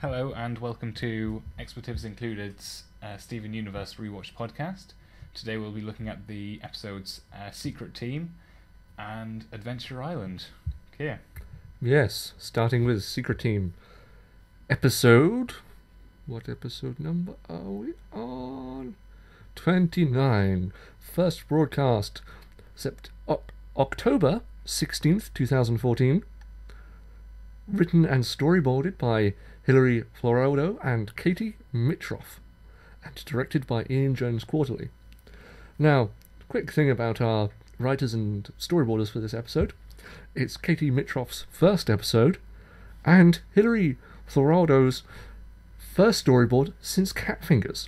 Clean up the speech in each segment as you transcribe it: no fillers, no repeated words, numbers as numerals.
Hello and welcome to Expletives Included's Steven Universe Rewatch podcast. Today we'll be looking at the episodes Secret Team and Adventure Island. Keir. Yes, starting with Secret Team. Episode... What episode number are we on? 29. First broadcast October 16th, 2014. Written and storyboarded by Hilary Florado and Katie Mitroff, and directed by Ian Jones Quarterly. Now, quick thing about our writers and storyboarders for this episode. It's Katie Mitroff's first episode, and Hilary Florado's first storyboard since Cat Fingers.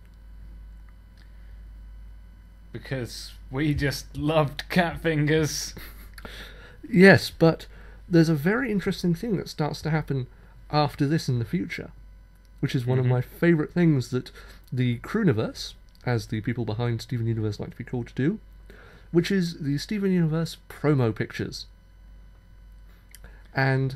Because we just loved Cat Fingers. Yes, but there's a very interesting thing that starts to happen after this in the future, which is one of my favourite things that the Crooniverse, as the people behind Steven Universe like to be called, to do, which is the Steven Universe promo pictures. And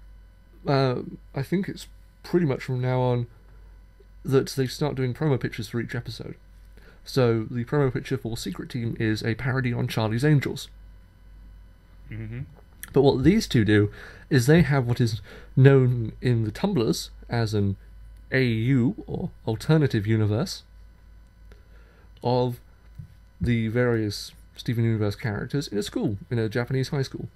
I think it's pretty much from now on that they start doing promo pictures for each episode. So the promo picture for Secret Team is a parody on Charlie's Angels. But what these two do is they have what is known in the Tumblrs as an AU, or alternative universe, of the various Steven Universe characters in a school, in a Japanese high school.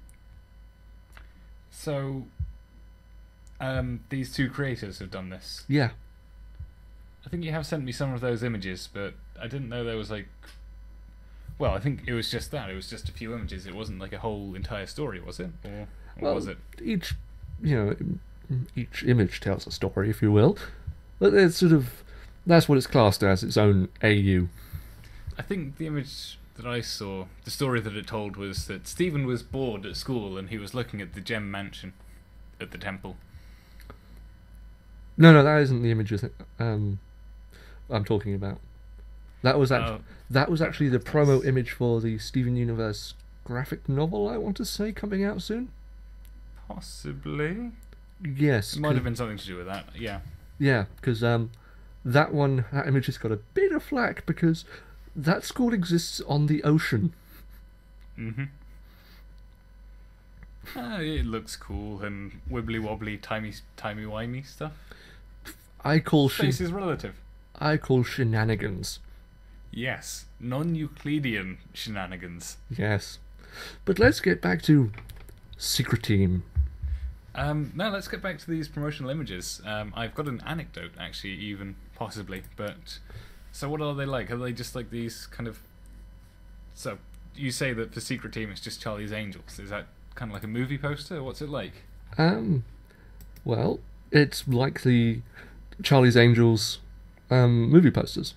So, these two creators have done this. Yeah. I think you have sent me some of those images, but I didn't know there was well, I think it was just that. It was just a few images. It wasn't like a whole entire story, was it? Or was it? Each image tells a story, if you will. But it's that's what it's classed as, its own AU. I think the image that I saw, the story that it told, was that Stephen was bored at school and he was looking at the gem mansion at the temple. No, that isn't the image I'm talking about. That was actually the promo image for the Steven Universe graphic novel, I want to say, coming out soon. Possibly. Yes. It might have been something to do with that, yeah. Yeah, because that image has got a bit of flack because that school exists on the ocean. It looks cool and wibbly-wobbly, timey-wimey stuff. Space is relative. I call shenanigans. Yes, non-Euclidean shenanigans. Yes. But let's get back to Secret Team. Now let's get back to these promotional images. I've got an anecdote, actually, even, possibly, but... So what are they like? Are they just like these kind of... So, you say that the Secret Team is just Charlie's Angels. Is that kind of like a movie poster? What's it like? Well, it's like the Charlie's Angels movie posters.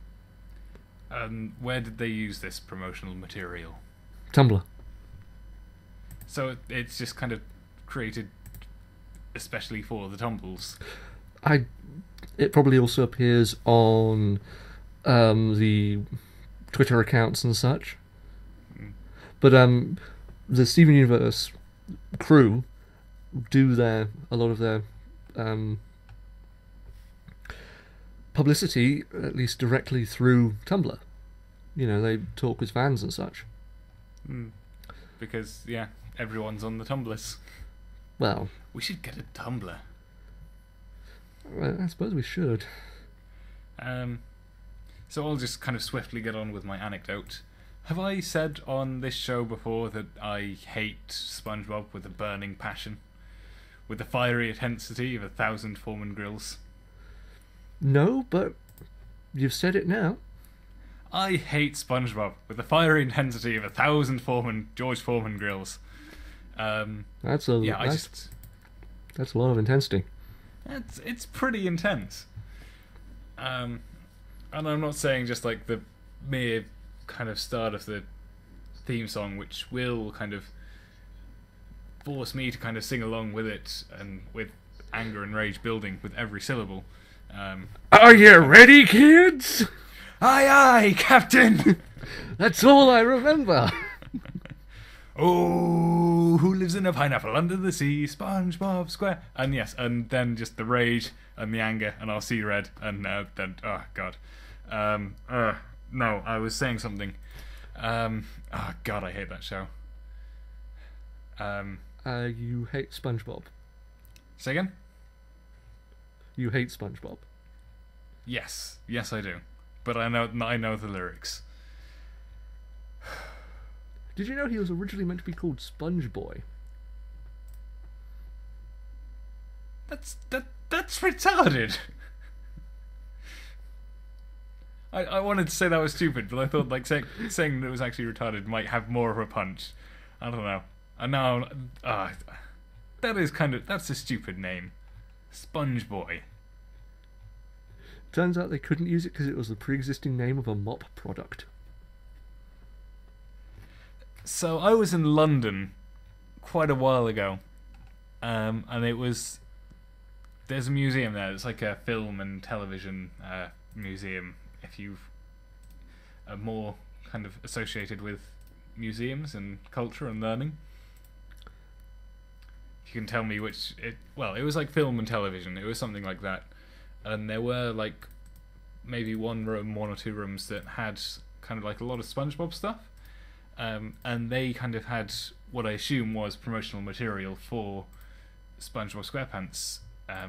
Where did they use this promotional material? Tumblr. So it's just kind of created especially for the Tumbles. It probably also appears on the Twitter accounts and such. But the Steven Universe crew do a lot of their publicity, at least directly through Tumblr. They talk with fans and such. Because, yeah, everyone's on the Tumblrs. Well... We should get a Tumblr. Well, I suppose we should. So I'll just kind of swiftly get on with my anecdote. Have I said on this show before that I hate SpongeBob with a burning passion? With the fiery intensity of 1,000 Foreman grills? No, but you've said it now. I hate SpongeBob with the fiery intensity of 1,000 George Foreman grills. That's a lot of intensity. It's pretty intense. And I'm not saying just like the mere kind of start of the theme song, which will kind of force me to kind of sing along with it, and with anger and rage building with every syllable. Are you ready, kids? Aye, aye, Captain! That's all I remember. Oh, who lives in a pineapple under the sea? SpongeBob Square. And yes, and then just the rage and the anger, and I'll see red, and then oh god. No, I was saying something. Oh god, I hate that show. You hate SpongeBob. Say again? You hate SpongeBob. Yes, I do. But I know the lyrics. Did you know he was originally meant to be called Sponge Boy? That's retarded. I wanted to say that was stupid, but I thought like saying that it was actually retarded might have more of a punch. I don't know. And now, that's a stupid name, Sponge Boy. Turns out they couldn't use it because it was the pre-existing name of a mop product. So I was in London quite a while ago, and there's a museum there. It's like a film and television museum. If you are more kind of associated with museums and culture and learning, if you can tell me which it was like film and television. It was something like that, and there were like maybe one or two rooms that had kind of like a lot of SpongeBob stuff. And they kind of had what I assume was promotional material for SpongeBob SquarePants.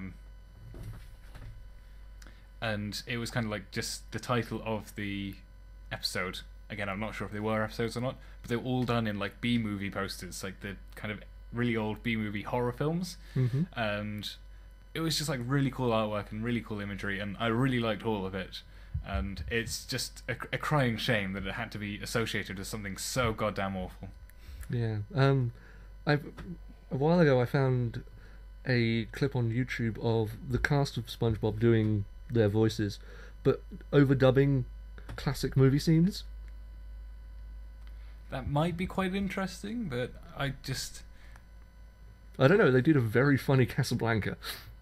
And it was kind of like just the title of the episode. Again, I'm not sure if they were episodes or not, but they were all done in like B-movie posters, like the kind of really old B-movie horror films. Mm-hmm. And it was just like really cool artwork and really cool imagery, and I really liked all of it. And it's just a crying shame that it had to be associated with something so goddamn awful. Yeah. A while ago I found a clip on YouTube of the cast of SpongeBob doing their voices, but overdubbing classic movie scenes. That might be quite interesting, but I don't know, they did a very funny Casablanca.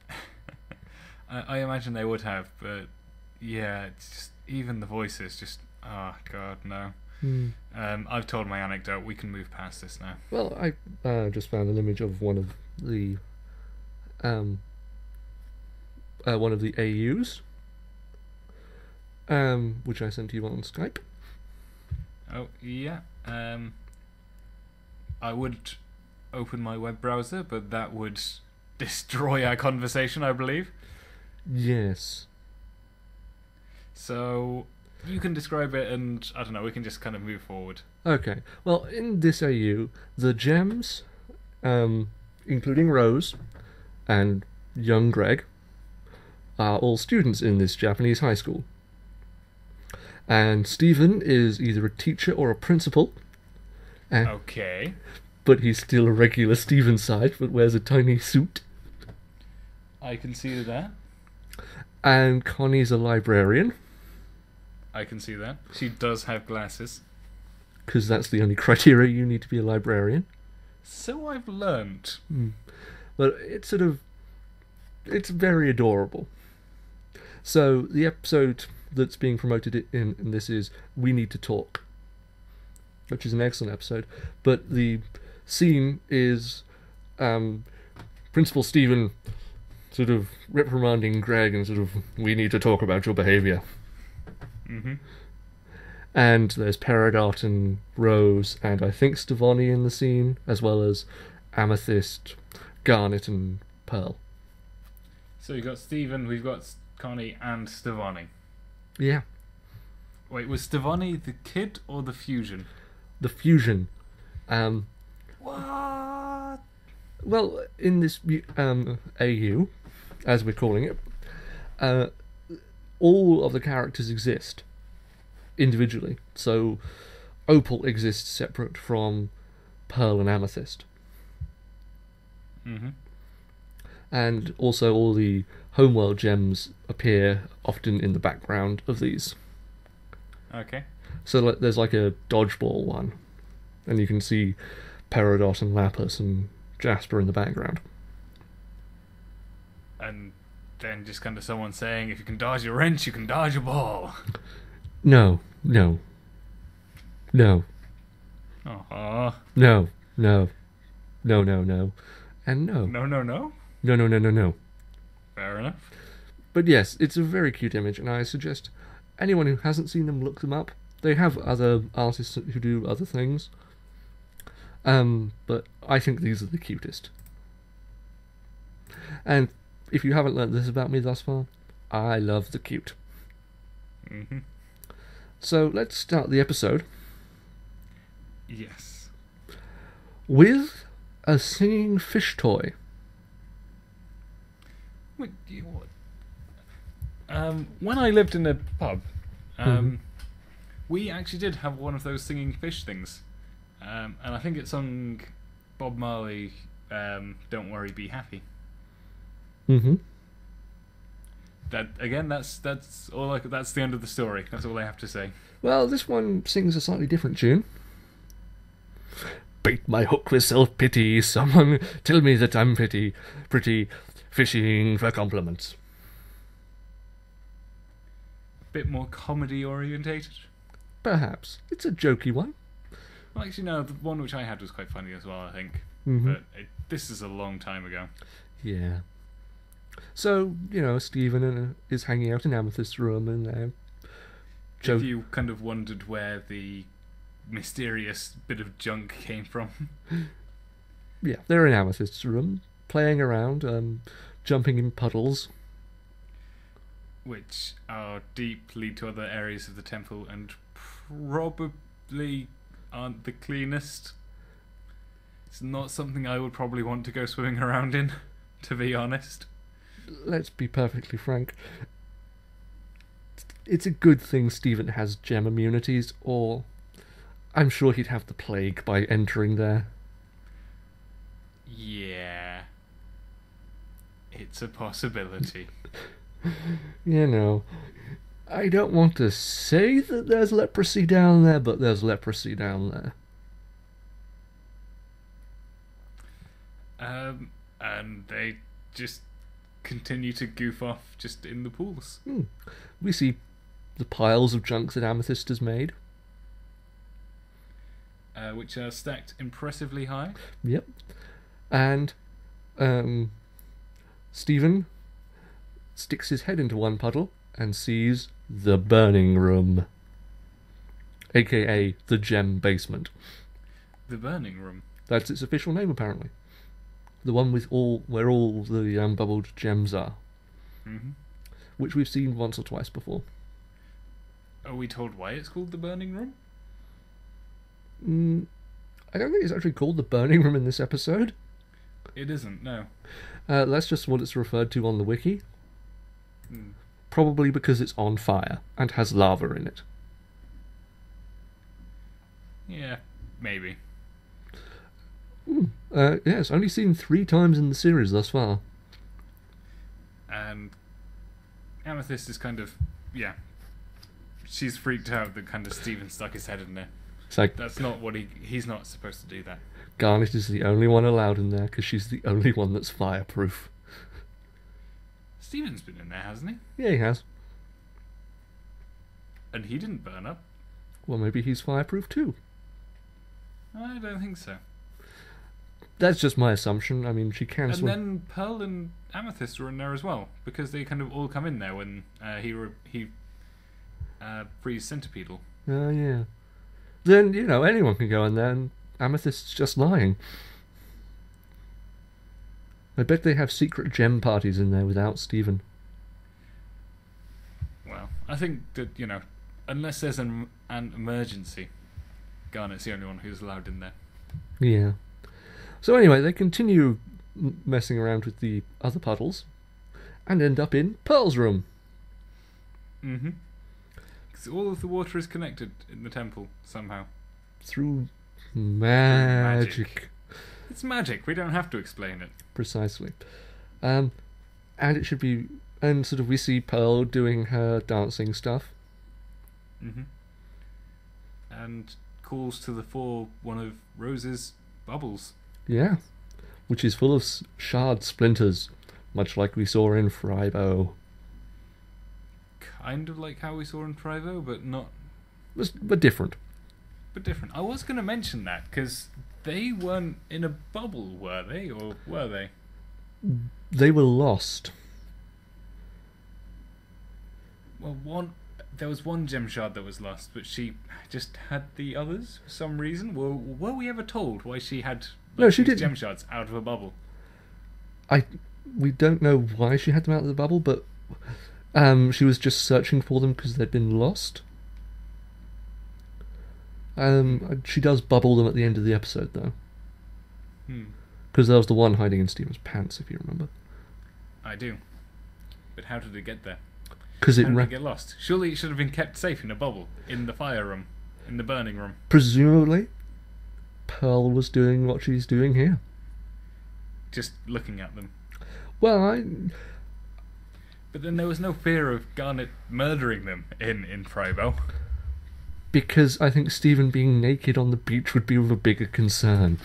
I imagine they would have, but yeah, it's just, even the voices just, oh god, no. I've told my anecdote, we can move past this now. Well, I just found an image of one of the AUs, which I sent to you on Skype. Oh, yeah. I would open my web browser, but that would destroy our conversation, I believe. Yes. So you can describe it, and I don't know, we can just kind of move forward. Okay. Well, in this AU, the gems, including Rose and young Greg, are all students in this Japanese high school. And Stephen is either a teacher or a principal. Okay. But he's still a regular Stephen side, but wears a tiny suit. I can see that. And Connie's a librarian. I can see that. She does have glasses. Because that's the only criteria you need to be a librarian. So I've learned. But it's very adorable. So the episode that's being promoted in this is We Need to Talk, which is an excellent episode. But the scene is Principal Stephen sort of reprimanding Greg and sort of, we need to talk about your behaviour. Mm-hmm. And there's Peridot and Rose and I think Stevonnie in the scene, as well as Amethyst, Garnet and Pearl. So we've got Stephen, we've got Connie and Stevonnie. Yeah. Wait, was Stevonnie the kid or the fusion? The fusion. What? Well, in this AU, as we're calling it, all of the characters exist individually. So Opal exists separate from Pearl and Amethyst. Mm-hmm. And also all the homeworld gems appear often in the background of these. Okay. So there's like a dodgeball one, and you can see Peridot and Lapis and Jasper in the background. And then just kind of someone saying, if you can dodge a wrench, you can dodge a ball. No. Aw. No, no, no, no, no, and no. No, no, no. No, no, no, no, no. Fair enough. But yes, it's a very cute image, and I suggest anyone who hasn't seen them look them up. They have other artists who do other things. But I think these are the cutest. And if you haven't learnt this about me thus far, I love the cute. Mm-hmm. So let's start the episode Yes. with a singing fish toy. Wait, what? When I lived in a pub, we actually did have one of those singing fish things. And I think it sung Bob Marley, "Don't Worry, Be Happy." Mm-hmm. That again, that's all. That's the end of the story. That's all I have to say. Well, this one sings a slightly different tune. Bait my hook with self-pity. Someone tell me that I'm pretty, fishing for compliments. A bit more comedy orientated. Perhaps. It's a jokey one. Well, actually, no. The one which I had was quite funny as well. I think, Mm-hmm. but this is a long time ago. Yeah. So, Stephen is hanging out in Amethyst's room, and If you kind of wondered where the mysterious bit of junk came from. yeah, they're in Amethyst's room, playing around, jumping in puddles. Which are deep, lead to other areas of the temple, and probably aren't the cleanest. It's not something I would probably want to go swimming around in, to be honest. Let's be perfectly frank. It's a good thing Stephen has gem immunities, or I'm sure he'd have the plague by entering there. Yeah. It's a possibility. I don't want to say that there's leprosy down there, but there's leprosy down there. And they just continue to goof off just in the pools. We see the piles of junk that Amethyst has made. Which are stacked impressively high. Yep. And Stephen sticks his head into one puddle and sees the burning room, aka the gem basement. The burning room. That's its official name, apparently. The one with where all the bubbled gems are, Mm-hmm. which we've seen once or twice before. Are we told why it's called the burning room? I don't think it's actually called the burning room in this episode. It isn't, no. That's just what it's referred to on the wiki. Mm. Probably because it's on fire and has lava in it. Yeah, maybe. It's only seen 3 times in the series thus far. And Amethyst is kind of, yeah. She's freaked out that kind of Stephen stuck his head in there. It's like, That's not what he's not supposed to do that. Garnet is the only one allowed in there because she's the only one that's fireproof. Stephen's been in there, hasn't he? Yeah, he has. And he didn't burn up. Well, maybe he's fireproof too. I don't think so. That's just my assumption. I mean, she can And swim. then Pearl and Amethyst were in there as well, because they kind of all come in there when he frees Centipedal. Oh, yeah. Then, anyone can go in there, and Amethyst's just lying. I bet they have secret gem parties in there without Stephen. Well, I think that, unless there's an emergency, Garnet's the only one who's allowed in there. Yeah. So anyway, they continue messing around with the other puddles and end up in Pearl's room. Mm-hmm. Because all of the water is connected in the temple somehow. Through magic. It's magic. We don't have to explain it. Precisely. And it should be... And sort of we see Pearl doing her dancing stuff. Mm-hmm. And calls to the fore one of Rose's bubbles. Yeah. Which is full of shard splinters, much like we saw in Fribo. Kind of like how we saw in Privo, but not... But different. super different. I was going to mention that because they weren't in a bubble, were they? Or were they? They were lost. Well, there was one gem shard that was lost, but she just had the others for some reason. Were we ever told why she had No, she these didn't. gem shards out of a bubble? We don't know why she had them out of the bubble, but she was just searching for them because they'd been lost. She does bubble them at the end of the episode, though. Because there was the one hiding in Steven's pants, if you remember. I do. But how did it get there? Because How did it get lost? Surely it should have been kept safe in a bubble, in the fire room, in the burning room. presumably, Pearl was doing what she's doing here. Just looking at them. Well, But then there was no fear of Garnet murdering them in Fribo. because I think Stephen being naked on the beach would be of a bigger concern.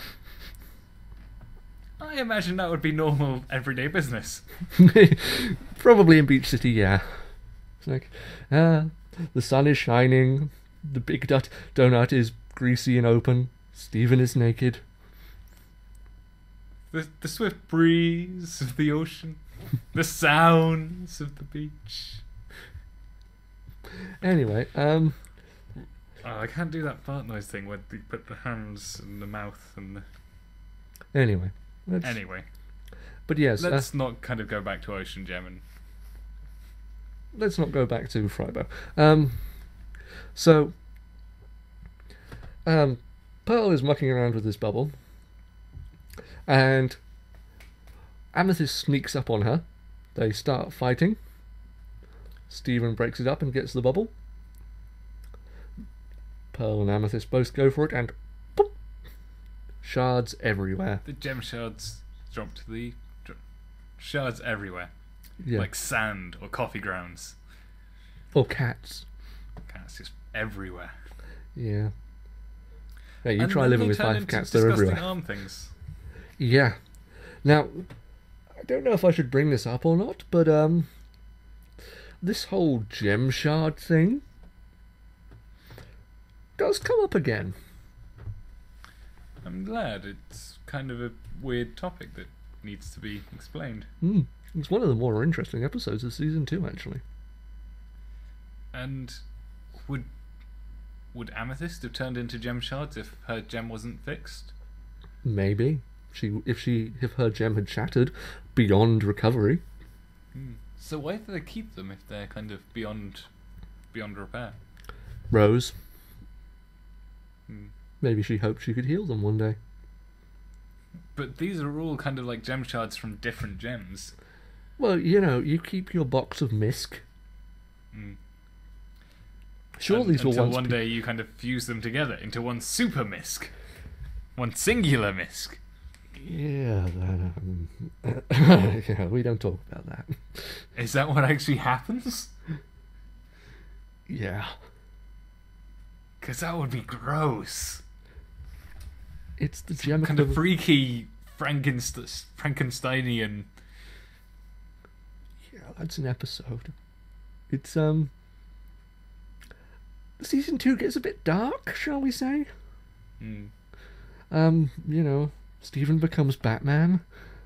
I imagine that would be normal, everyday business. Probably in Beach City, yeah. It's like, the sun is shining, the big donut is greasy and open, Stephen is naked. The swift breeze of the ocean, the sounds of the beach. Anyway, Oh, I can't do that fart noise thing where you put the hands in the mouth and the... anyway. Anyway, But yes, let's not kind of go back to Ocean Gem and... let's not go back to Fribo. Pearl is mucking around with this bubble, and Amethyst sneaks up on her. They start fighting. Stephen breaks it up and gets the bubble. Pearl and Amethyst both go for it, and boop, shards everywhere. The gem shards dropped shards everywhere. Yeah. Like sand or coffee grounds. Or cats. Cats just everywhere. Yeah. Yeah, you And try then living they with turn 5 into cats, they're disgusting everywhere. arm things. Yeah. Now, I don't know if I should bring this up or not, but this whole gem shard thing does come up again. I'm glad. It's kind of a weird topic that needs to be explained. It's one of the more interesting episodes of season 2, actually. And would Amethyst have turned into gem shards if her gem wasn't fixed? Maybe. If her gem had shattered beyond recovery. So why do they keep them if they're kind of beyond repair? Rose. Maybe she hoped she could heal them one day. But these are all kind of like gem shards from different gems. Well, you keep your box of misc. Sure, these were until once one day you kind of fuse them together into one super misc. One singular misc. Yeah, yeah, we don't talk about that. Is that what actually happens? Yeah. Because that would be gross. It's the gem Kind of freaky Frankensteinian. Yeah, that's an episode. It's season 2 gets a bit dark, shall we say? Stephen becomes Batman.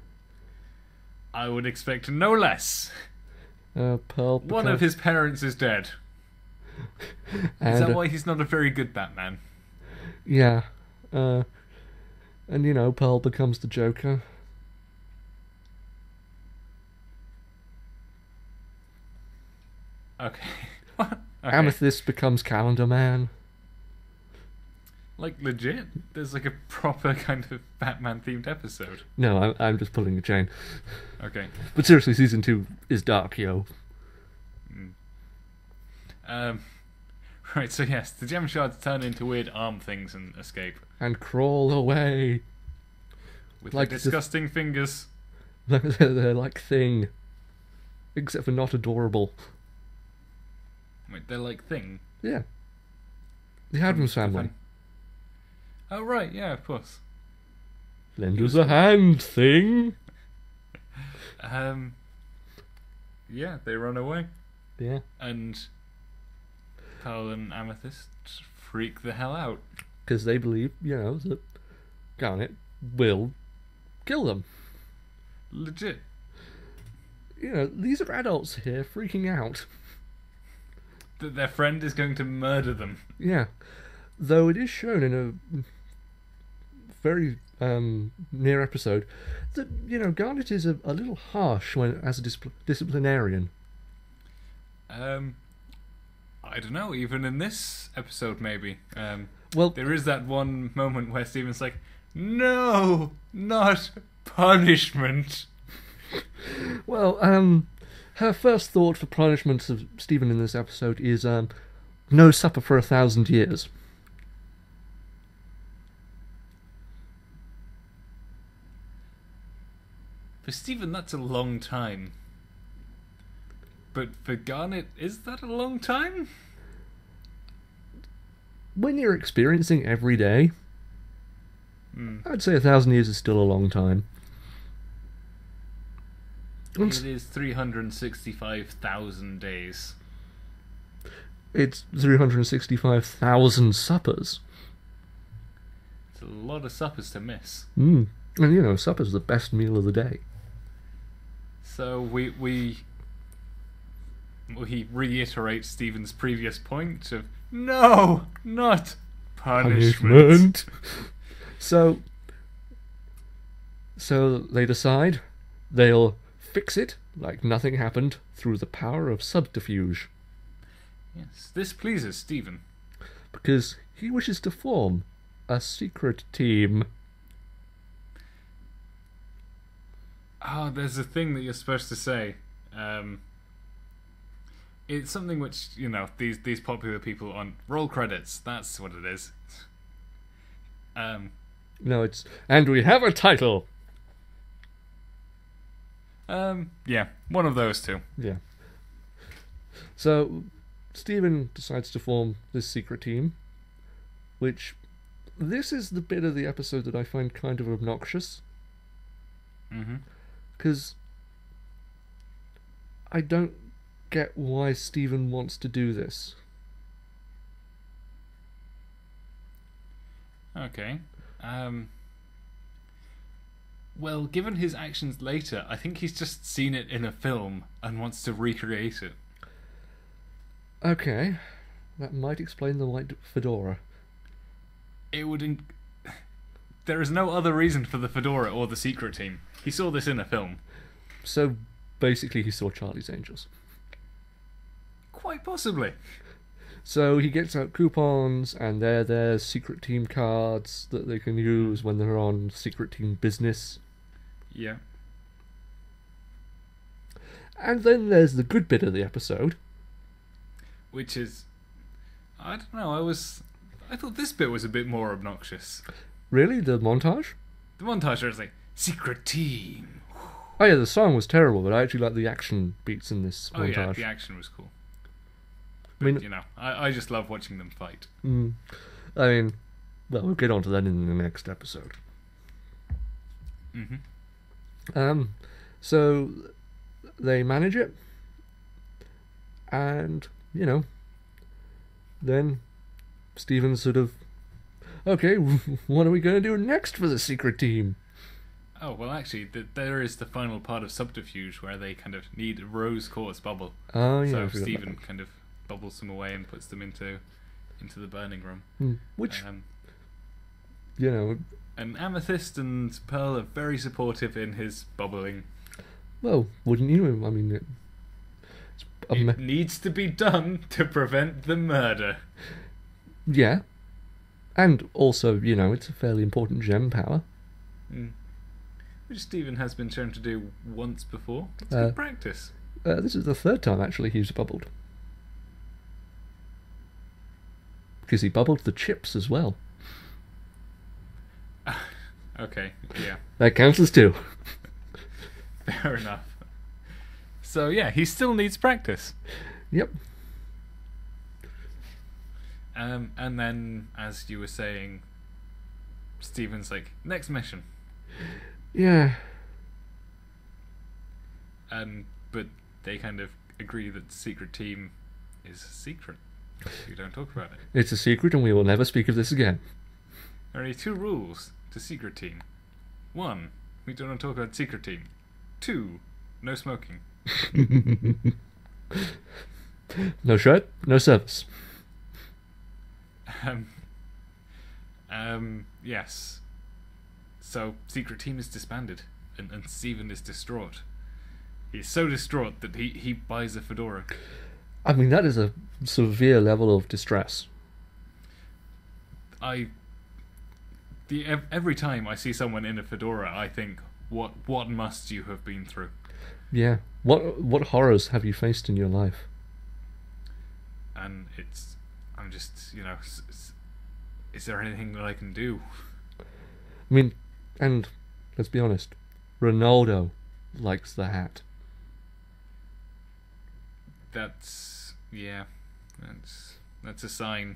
I would expect no less. Pearl One of his parents is dead. Is that why he's not a very good Batman? Yeah. And Pearl becomes the Joker. Okay. Okay. Amethyst becomes Calendar Man. Like legit? There's like a proper kind of Batman themed episode. No, I'm just pulling a chain. Okay. But seriously, season 2 is dark, yo. Right, so yes, the gem shards turn into weird arm things and escape. And crawl away. With Like like disgusting fingers. They're like Thing. Except for not adorable. Wait, they're like Thing? Yeah. The Addams Family. Oh, right, yeah, of course. Lend us a hand, Thing. Yeah, they run away. Yeah. And Pearl and Amethyst freak the hell out. because they believe, that Garnet will kill them. Legit. These are adults here freaking out. That their friend is going to murder them. Yeah. Though it is shown in a very near episode that, Garnet is a little harsh as a disciplinarian. I don't know, even in this episode maybe. Well, there is that one moment where Stephen's like, no, not punishment. Well, her first thought for punishment of Stephen in this episode is no supper for 1,000 years. For Stephen, that's a long time. But for Garnet, is that a long time? When you're experiencing every day, I'd say 1,000 years is still a long time. It is 365,000 days. It's 365,000 suppers. It's a lot of suppers to miss. And supper's the best meal of the day. So we reiterate Stephen's previous point of no, not punishment. So they decide they'll fix it like nothing happened through the power of subterfuge. Yes, this pleases Stephen. Because he wishes to form a secret team. There's a thing that you're supposed to say. It's something which, these popular people on roll credits, that's what it is. No, it's, and we have a title. Yeah, one of those two. Yeah. So, Stephen decides to form this secret team, which, this is the bit of the episode that I find kind of obnoxious. Because I don't get why Stephen wants to do this. Okay. Well, given his actions later, I think he's just seen it in a film and wants to recreate it. Okay. That might explain the white fedora. It would... There is no other reason for the fedora or the secret team. He saw this in a film. So, basically he saw Charlie's Angels. Quite possibly. So he gets out coupons, and they're their secret team cards that they can use when they're on secret team business. Yeah. And then there's the good bit of the episode. Which is... I don't know, I thought this bit was a bit more obnoxious. Really? The montage? The montage is like, secret team. Oh yeah, the song was terrible, but I actually like the action beats in this montage. Oh yeah, the action was cool. But, I just love watching them fight. I mean, well, we'll get on to that in the next episode. So they manage it, and, then Stephen's sort of, okay, what are we going to do next for the secret team? Oh, well, actually, there is the final part of Subterfuge where they kind of need a rose quartz bubble. Oh, yeah. So Stephen kind of bubbles them away and puts them into the burning room. Which, and Amethyst and Pearl are very supportive in his bubbling. Well, wouldn't you? I mean, it needs to be done to prevent the murder. Yeah. And also, it's a fairly important gem power. Which Stephen has been shown to do once before. It's good practice. This is the third time, actually, he's bubbled. Because he bubbled the chips as well. Okay, yeah. That counts as two. Fair enough. So, yeah, he still needs practice. Yep. And then, as you were saying, Stephen's like, next mission. Yeah. But they kind of agree that the secret team is a secret. You don't talk about it. It's a secret and we will never speak of this again. There are only 2 rules to Secret Team. 1, we do not talk about Secret Team. 2, no smoking. No shirt, no service. Yes. So, Secret Team is disbanded, and Steven is distraught. He's so distraught that he buys a fedora. I mean, that is a severe level of distress. Every time I see someone in a fedora, I think, what must you have been through? Yeah. What horrors have you faced in your life? And I'm just, is there anything that I can do? I mean, and let's be honest, Ronaldo likes the hat. That's a sign.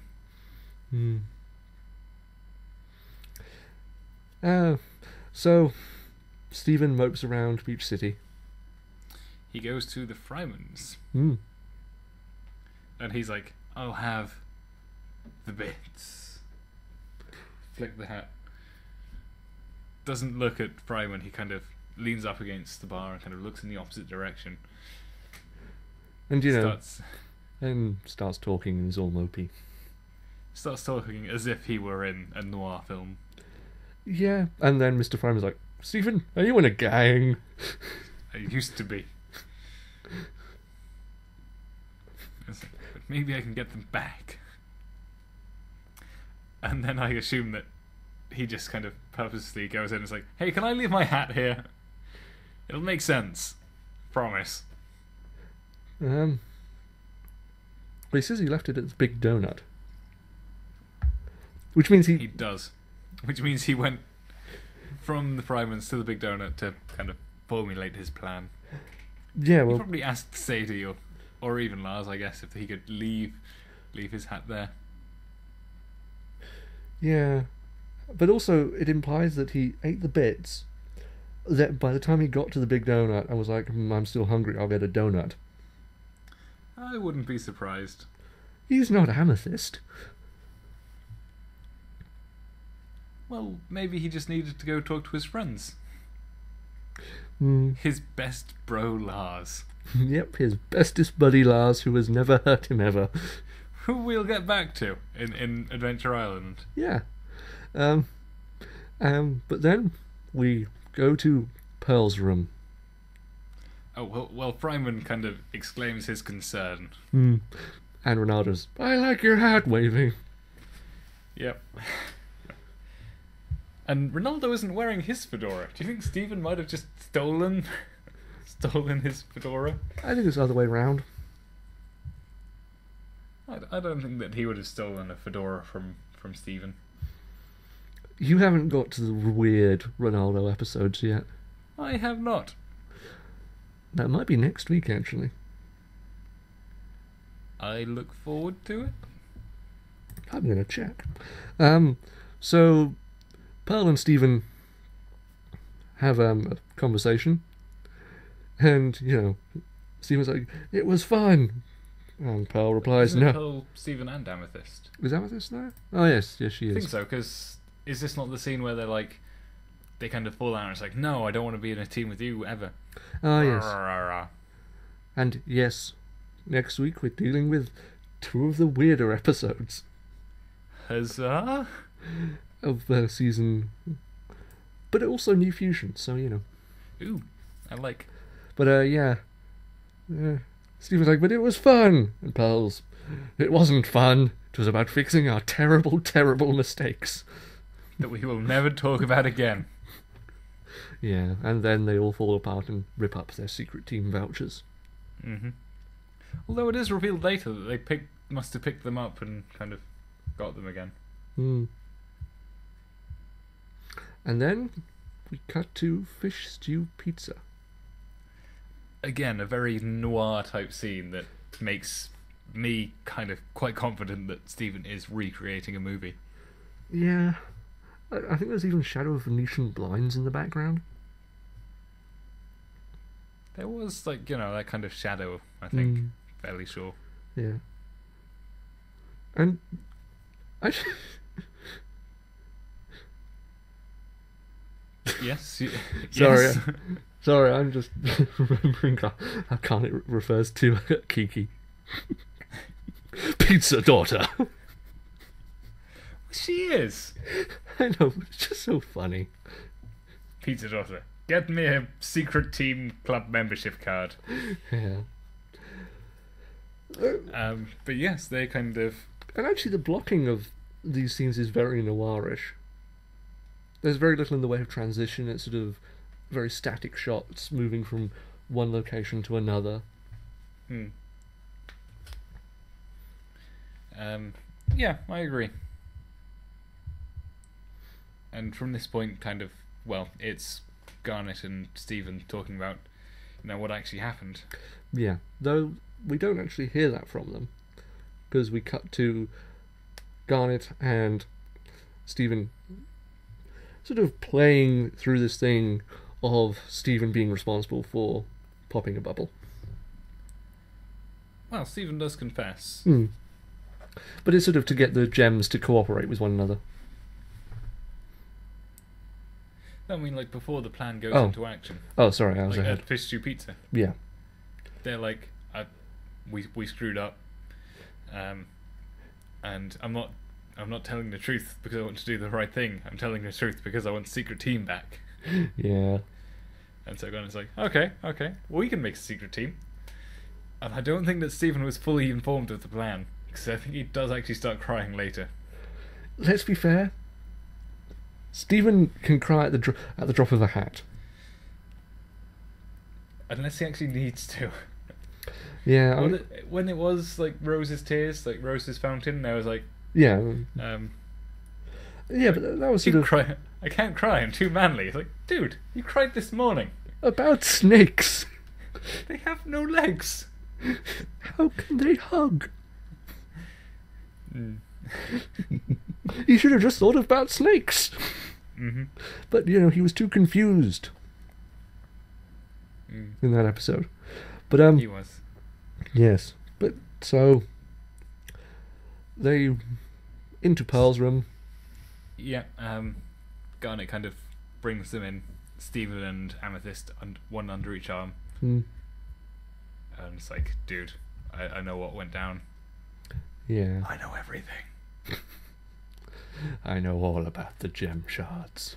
So Stephen mopes around Beach City. He goes to the Frymans. Mm. And he's like, I'll have the bits. Flick the hat. Doesn't look at Fryman. He kind of leans up against the bar and kind of looks in the opposite direction. And starts talking and is all mopey. Starts talking as if he were in a noir film. Yeah, and then Mr. Fryman's like, Stephen, are you in a gang? I used to be. But maybe I can get them back. And then I assume that he just kind of purposely goes in and is like, hey, can I leave my hat here? It'll make sense. Promise. But he says he left it at the Big Donut. Which means he does. Which means he went from the Frymans to the Big Donut to kind of formulate his plan. Yeah, well, he probably asked Sadie or even Lars, I guess, if he could leave his hat there. Yeah, but also it implies that he ate the bits. That by the time he got to the Big Donut, I was like, I'm still hungry. I'll get a donut. I wouldn't be surprised. He's not Amethyst. Well, maybe he just needed to go talk to his friends. Mm. His best bro, Lars. Yep, his bestest buddy Lars, who has never hurt him ever. Who we'll get back to in Adventure Island. Yeah. But then we go to Pearl's room. Oh, well, Fryman kind of exclaims his concern. Mm. And Ronaldo's, I like your hat waving. Yep. And Ronaldo isn't wearing his fedora. Do you think Stephen might have just stolen his fedora? I think it's the other way around. I don't think that he would have stolen a fedora from Stephen. You haven't got to the weird Ronaldo episodes yet. I have not. That might be next week, actually. I look forward to it. I'm going to check. So Pearl and Stephen have a conversation, and Stephen's like, "It was fun," and Pearl replies, "No." Pearl, Stephen, and Amethyst. Is Amethyst there? Oh yes, she is. I think so, because is this not the scene where they kind of fall out and it's like, "No, I don't want to be in a team with you ever." Ah yes. And yes, next week we're dealing with 2 of the weirder episodes. Huzzah! Of the season, but also New Fusion, so Ooh, I like. But yeah. Stephen's like, but it was fun, and Pearl's, it wasn't fun. It was about fixing our terrible, terrible mistakes that we will never talk about again. Yeah, and then they all fall apart and rip up their secret team vouchers. Mm-hmm. Although it is revealed later that they must have picked them up and kind of got them again. Hmm. And then we cut to Fish Stew Pizza. Again, a very noir type scene that makes me kind of quite confident that Stephen is recreating a movie. Yeah. I think there's even Shadow of Venetian Blinds in the background. There was, that kind of shadow, I think. Fairly sure. Yeah. And Yes. Sorry. Yes. Sorry, I'm just remembering how Garnet refers to Kiki. Pizza daughter. She is. I know, but it's just so funny. Pizza daughter. Get me a secret team club membership card. Yeah. But yes, they kind of. And actually, the blocking of these scenes is very noirish. There's very little in the way of transition. It's sort of very static shots moving from one location to another. Yeah, I agree. And from this point, kind of, well, it's Garnet and Stephen talking about, what actually happened. Yeah, though we don't actually hear that from them, because we cut to Garnet and Stephen sort of playing through this thing of Stephen being responsible for popping a bubble. Well, Stephen does confess. But it's sort of to get the gems to cooperate with one another. I mean, like, before the plan goes Oh. into action. Oh, sorry, I was Like ahead. at Fish Stew Pizza. Yeah. They're like, we screwed up. And I'm not telling the truth because I want to do the right thing. I'm telling the truth because I want secret team back. Yeah. And so Garnet's like, okay, we can make a secret team. And I don't think that Stephen was fully informed of the plan, because I think he does actually start crying later. Let's be fair. Stephen can cry at the drop of a hat. Unless he actually needs to. Yeah. When it was like Rose's tears, like Rose's fountain, I was like, Yeah. um, Yeah, but that was sort you of cry. I can't cry. I'm too manly. It's like, dude, you cried this morning. about snakes. They have no legs. How can they hug? Mm. He should have just thought about snakes. Mm-hmm. But, he was too confused Mm. in that episode. But, He was. yes. But, so, they, into Pearl's room. Yeah. Garnet kind of brings them in, Stephen and Amethyst, and one under each arm. Mm. And it's like, dude, I know what went down. Yeah. I know everything. I know all about the gem shards.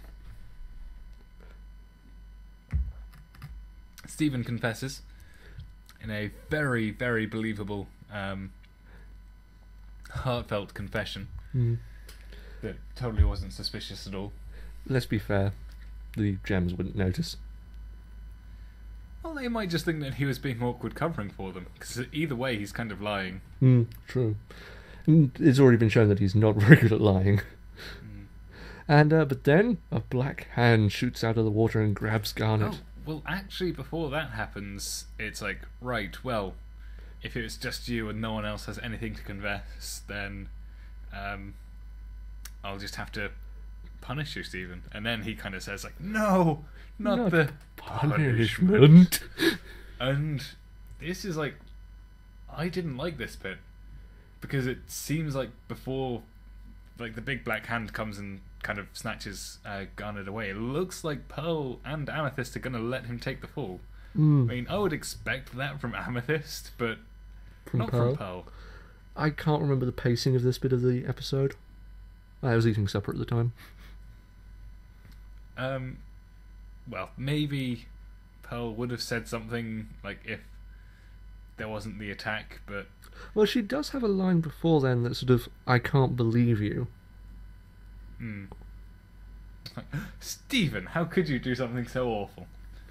Stephen confesses in a very, very believable, heartfelt confession Mm. that totally wasn't suspicious at all. Let's be fair. The gems wouldn't notice. Well, they might just think that he was being awkward covering for them, because either way, he's kind of lying. True. And it's already been shown that he's not very good at lying. And but then a black hand shoots out of the water and grabs Garnet. Oh, well, actually, before that happens, it's like, right, well, if it was just you and no one else has anything to confess, then I'll just have to punish you, Stephen. And then he kind of says, like, no, not the punishment. And this is like, I didn't like this bit, because it seems like before, like, the big black hand comes and kind of snatches Garnet away, it looks like Pearl and Amethyst are going to let him take the fall. I mean, I would expect that from Amethyst, but not from Pearl. I can't remember the pacing of this bit of the episode. I was eating supper at the time. Well, maybe Pearl would have said something, like, if there wasn't the attack, but... Well, she does have a line before then that sort of, I can't believe you. Stephen, how could you do something so awful?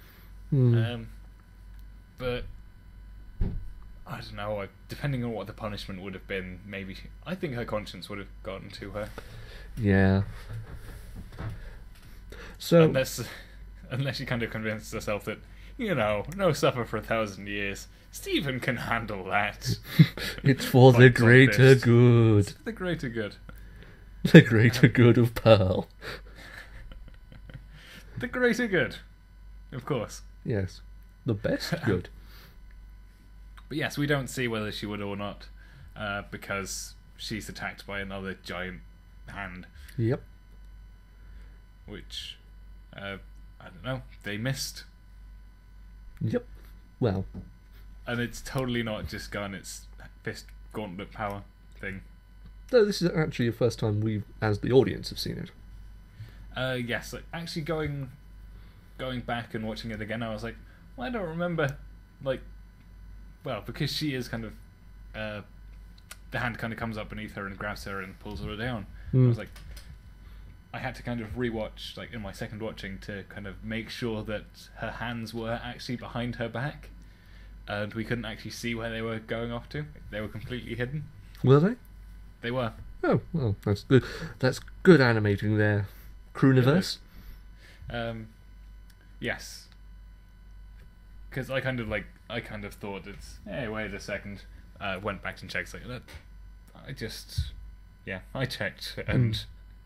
But I don't know, depending on what the punishment would have been, maybe I think her conscience would have gotten to her. Yeah. So Unless she kind of convinced herself that, no suffer for 1,000 years. Stephen can handle that. it's for the greater good. It's for the greater good. The greater good of Pearl. The greater good, of course. Yes. The best good. But yes, we don't see whether she would or not, because she's attacked by another giant hand. Yep. Which, I don't know, they missed. Yep. Well, And it's totally not just Garnet's fist gauntlet power thing. no, this is actually the first time we, as the audience, have seen it. Yes, like actually going back and watching it again, I was like, well, I don't remember, like, well, because she is kind of, the hand kind of comes up beneath her and grabs her and pulls her down. I was like, I had to kind of rewatch, like in my second watching, to kind of make sure that her hands were actually behind her back, and we couldn't actually see where they were going off to. They were completely hidden. Were they? They were. Oh, well, that's good. That's good animating there. Crewniverse? Yes. Because I kind of thought it's, hey, wait a second. Went back and checked, like, I checked, and...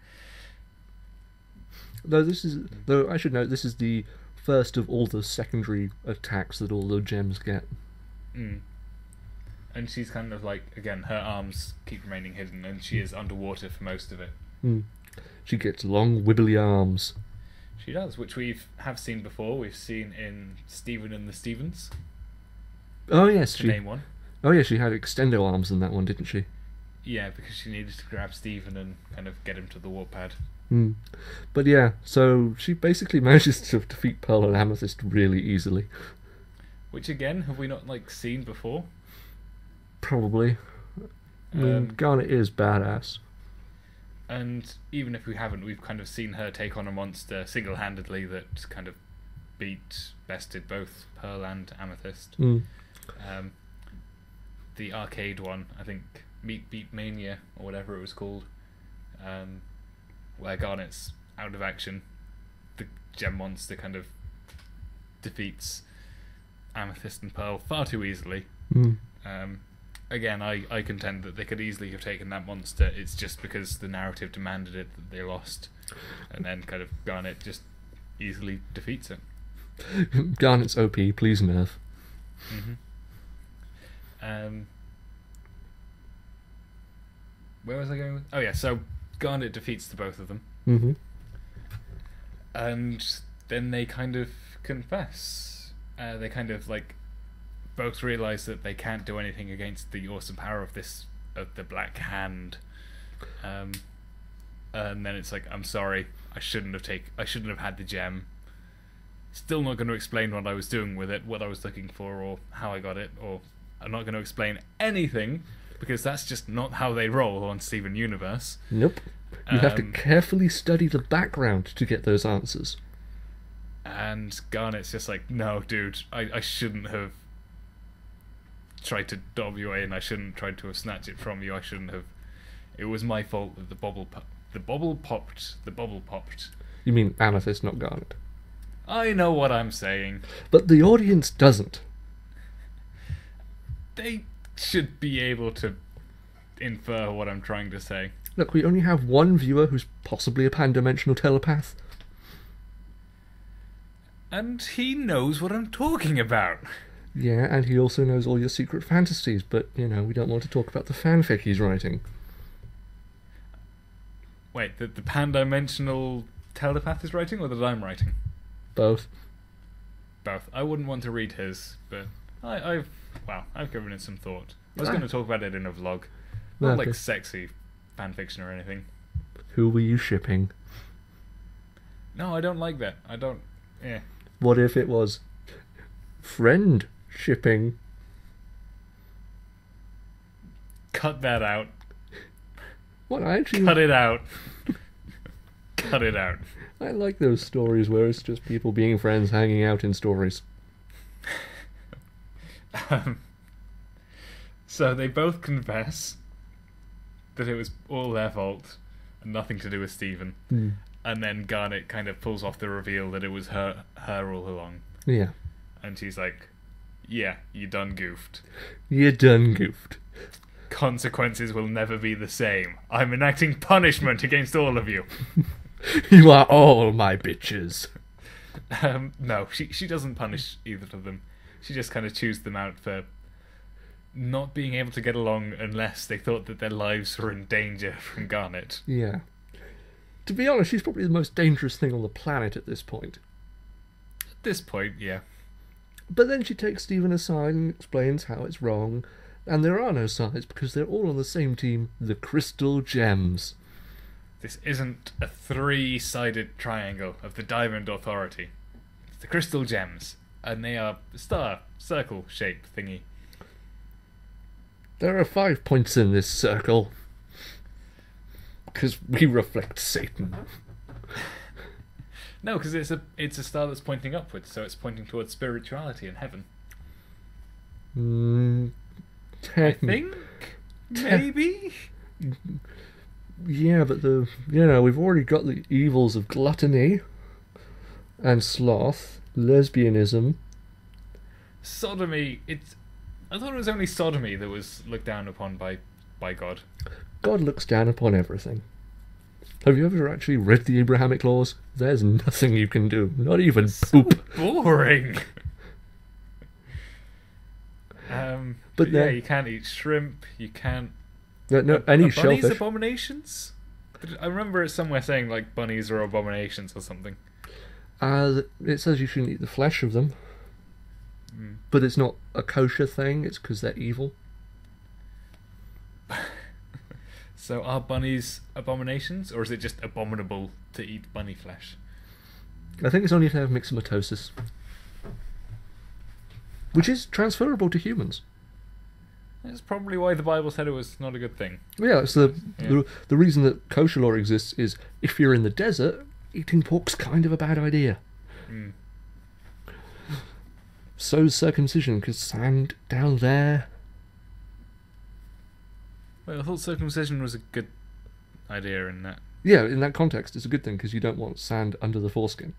Though I should note, this is the first of all the secondary attacks that all the gems get. And she's kind of like, again, her arms keep remaining hidden, and she is underwater for most of it. She gets long, wibbly arms. She does, which have seen before. We've seen in Stephen and the Stevens. Oh, yes. To name one. Oh, yeah, she had extendo arms in that one, didn't she? Yeah, because she needed to grab Stephen and kind of get him to the warp pad. But yeah, so she basically manages to defeat Pearl and Amethyst really easily. Which, again, have we not, seen before? Probably. I mean, Garnet is badass. And even if we haven't, we've kind of seen her take on a monster single-handedly that kind of bested both Pearl and Amethyst. The arcade one, I think, Meat Beat Mania, or whatever it was called, where Garnet's out of action, the gem monster kind of defeats Amethyst and Pearl far too easily. Again, I contend that they could easily have taken that monster. It's just because the narrative demanded it that they lost, and then kind of Garnet just easily defeats it. Garnet's OP, please nerf. Where was I going with? Oh yeah, so Garnet defeats the both of them. And then they kind of confess. They kind of both realise that they can't do anything against the awesome power of the Black Hand. And then it's like, I'm sorry, I shouldn't have had the gem. Still not going to explain what I was doing with it, what I was looking for, or how I got it, or I'm not going to explain anything, because that's just not how they roll on Steven Universe. Nope. You have to carefully study the background to get those answers. And Garnet's just like, no, dude, I shouldn't have tried to dob you in. I shouldn't have tried to have snatched it from you. I shouldn't have. It was my fault that the bubble popped. You mean Amethyst, not Garnet? I know what I'm saying. But the audience doesn't. They should be able to infer what I'm trying to say. Look, we only have one viewer who's possibly a pan-dimensional telepath. And he knows what I'm talking about. Yeah, and he also knows all your secret fantasies, but, we don't want to talk about the fanfic he's writing. Wait, the pan-dimensional telepath is writing, or that I'm writing? Both. Both. I wouldn't want to read his, but I've given it some thought. I was going to talk about it in a vlog. Not like sexy fanfiction or anything. Who were you shipping? No, I don't like that. I don't... Yeah. What if it was friend shipping? Cut that out. What, I actually... Cut it out. Cut it out. I like those stories where it's just people being friends hanging out in stories. So they both confess that it was all their fault and nothing to do with Stephen. And then Garnet kind of pulls off the reveal that it was her all along. Yeah. And she's like, yeah, you done goofed. You done goofed. Consequences will never be the same. I'm enacting punishment against all of you. You are all my bitches. No, she doesn't punish either of them. She just kind of chews them out for not being able to get along unless they thought that their lives were in danger from Garnet. Yeah. To be honest, she's probably the most dangerous thing on the planet at this point. At this point, yeah. But then she takes Stephen aside and explains how it's wrong, and there are no sides because they're all on the same team, the Crystal Gems. This isn't a three-sided triangle of the Diamond Authority. It's the Crystal Gems, and they are star, circle shape thingy. There are 5 points in this circle. Because we reflect Satan. No, because it's a star that's pointing upwards, so it's pointing towards spirituality and heaven. I think? Maybe? Yeah, but we've already got the evils of gluttony and sloth, lesbianism. Sodomy, I thought it was only sodomy that was looked down upon by God. God looks down upon everything. Have you ever actually read the Abrahamic laws? There's nothing you can do, not even poop. Boring. But yeah, then, you can't eat shrimp. You can't. No, any are bunnies shellfish. Abominations? I remember it somewhere saying like bunnies are abominations or something. It says you shouldn't eat the flesh of them, but it's not a kosher thing. It's because they're evil. So are bunnies abominations, or is it just abominable to eat bunny flesh? I think it's only if they have myxomatosis, which is transferable to humans. That's probably why the Bible said it was not a good thing. Yeah, it's the reason that kosher law exists is if you're in the desert, eating pork's kind of a bad idea. So's circumcision, because sand down there. Well, I thought circumcision was a good idea in that. Yeah, in that context, it's a good thing because you don't want sand under the foreskin.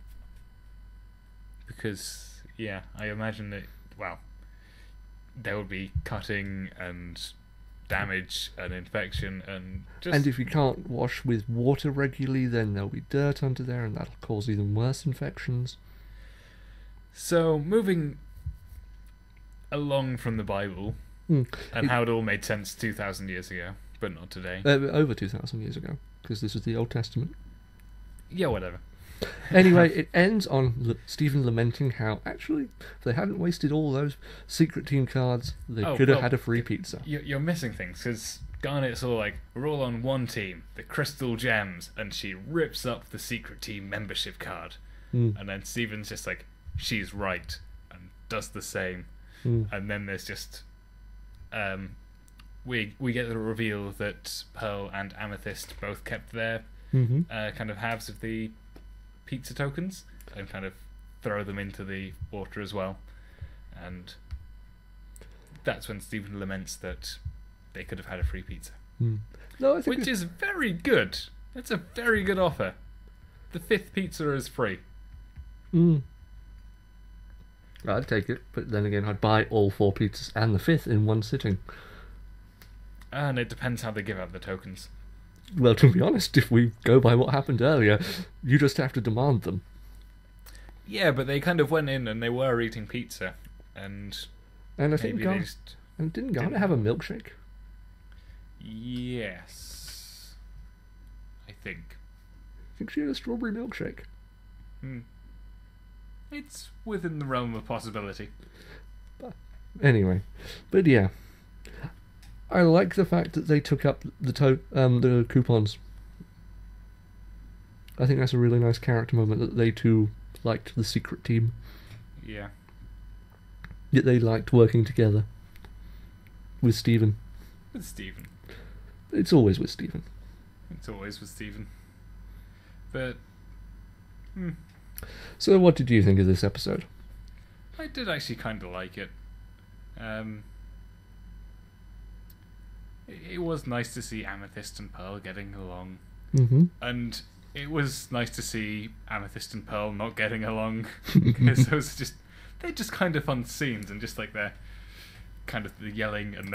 Because, yeah, I imagine that, well, there would be cutting and damage and infection and just... And if you can't wash with water regularly, then there'll be dirt under there and that'll cause even worse infections. So, moving along from the Bible... And how it all made sense 2,000 years ago, but not today. Over 2,000 years ago, because this was the Old Testament. Yeah, whatever. Anyway, it ends on Stephen lamenting how, actually, if they hadn't wasted all those secret team cards, they could have had a free pizza. You're missing things, because Garnet's all like, we're all on one team, the Crystal Gems, and she rips up the secret team membership card. And then Stephen's just like, she's right, and does the same. And then there's just... we get the reveal that Pearl and Amethyst both kept their kind of halves of the pizza tokens and kind of throw them into the water as well. And that's when Stephen laments that they could have had a free pizza. No, I think which is very good. That's a very good offer. The 5th pizza is free. I'd take it, but then again, I'd buy all 4 pizzas and the 5th in one sitting. And it depends how they give out the tokens. Well, to be honest, if we go by what happened earlier, you just have to demand them. Yeah, but they kind of went in and they were eating pizza, and I think didn't Garnet have a milkshake? Yes, I think. I think she had a strawberry milkshake. It's within the realm of possibility. Anyway, but yeah, I like the fact that they took up the coupons. I think that's a really nice character moment that they too liked the secret team. Yeah. Yet they liked working together with Stephen. With Stephen. It's always with Stephen. It's always with Stephen. But. So, what did you think of this episode? I did actually kind of like it. It was nice to see Amethyst and Pearl getting along. And it was nice to see Amethyst and Pearl not getting along. Because they're just kind of fun scenes, and just like they're kind of the yelling and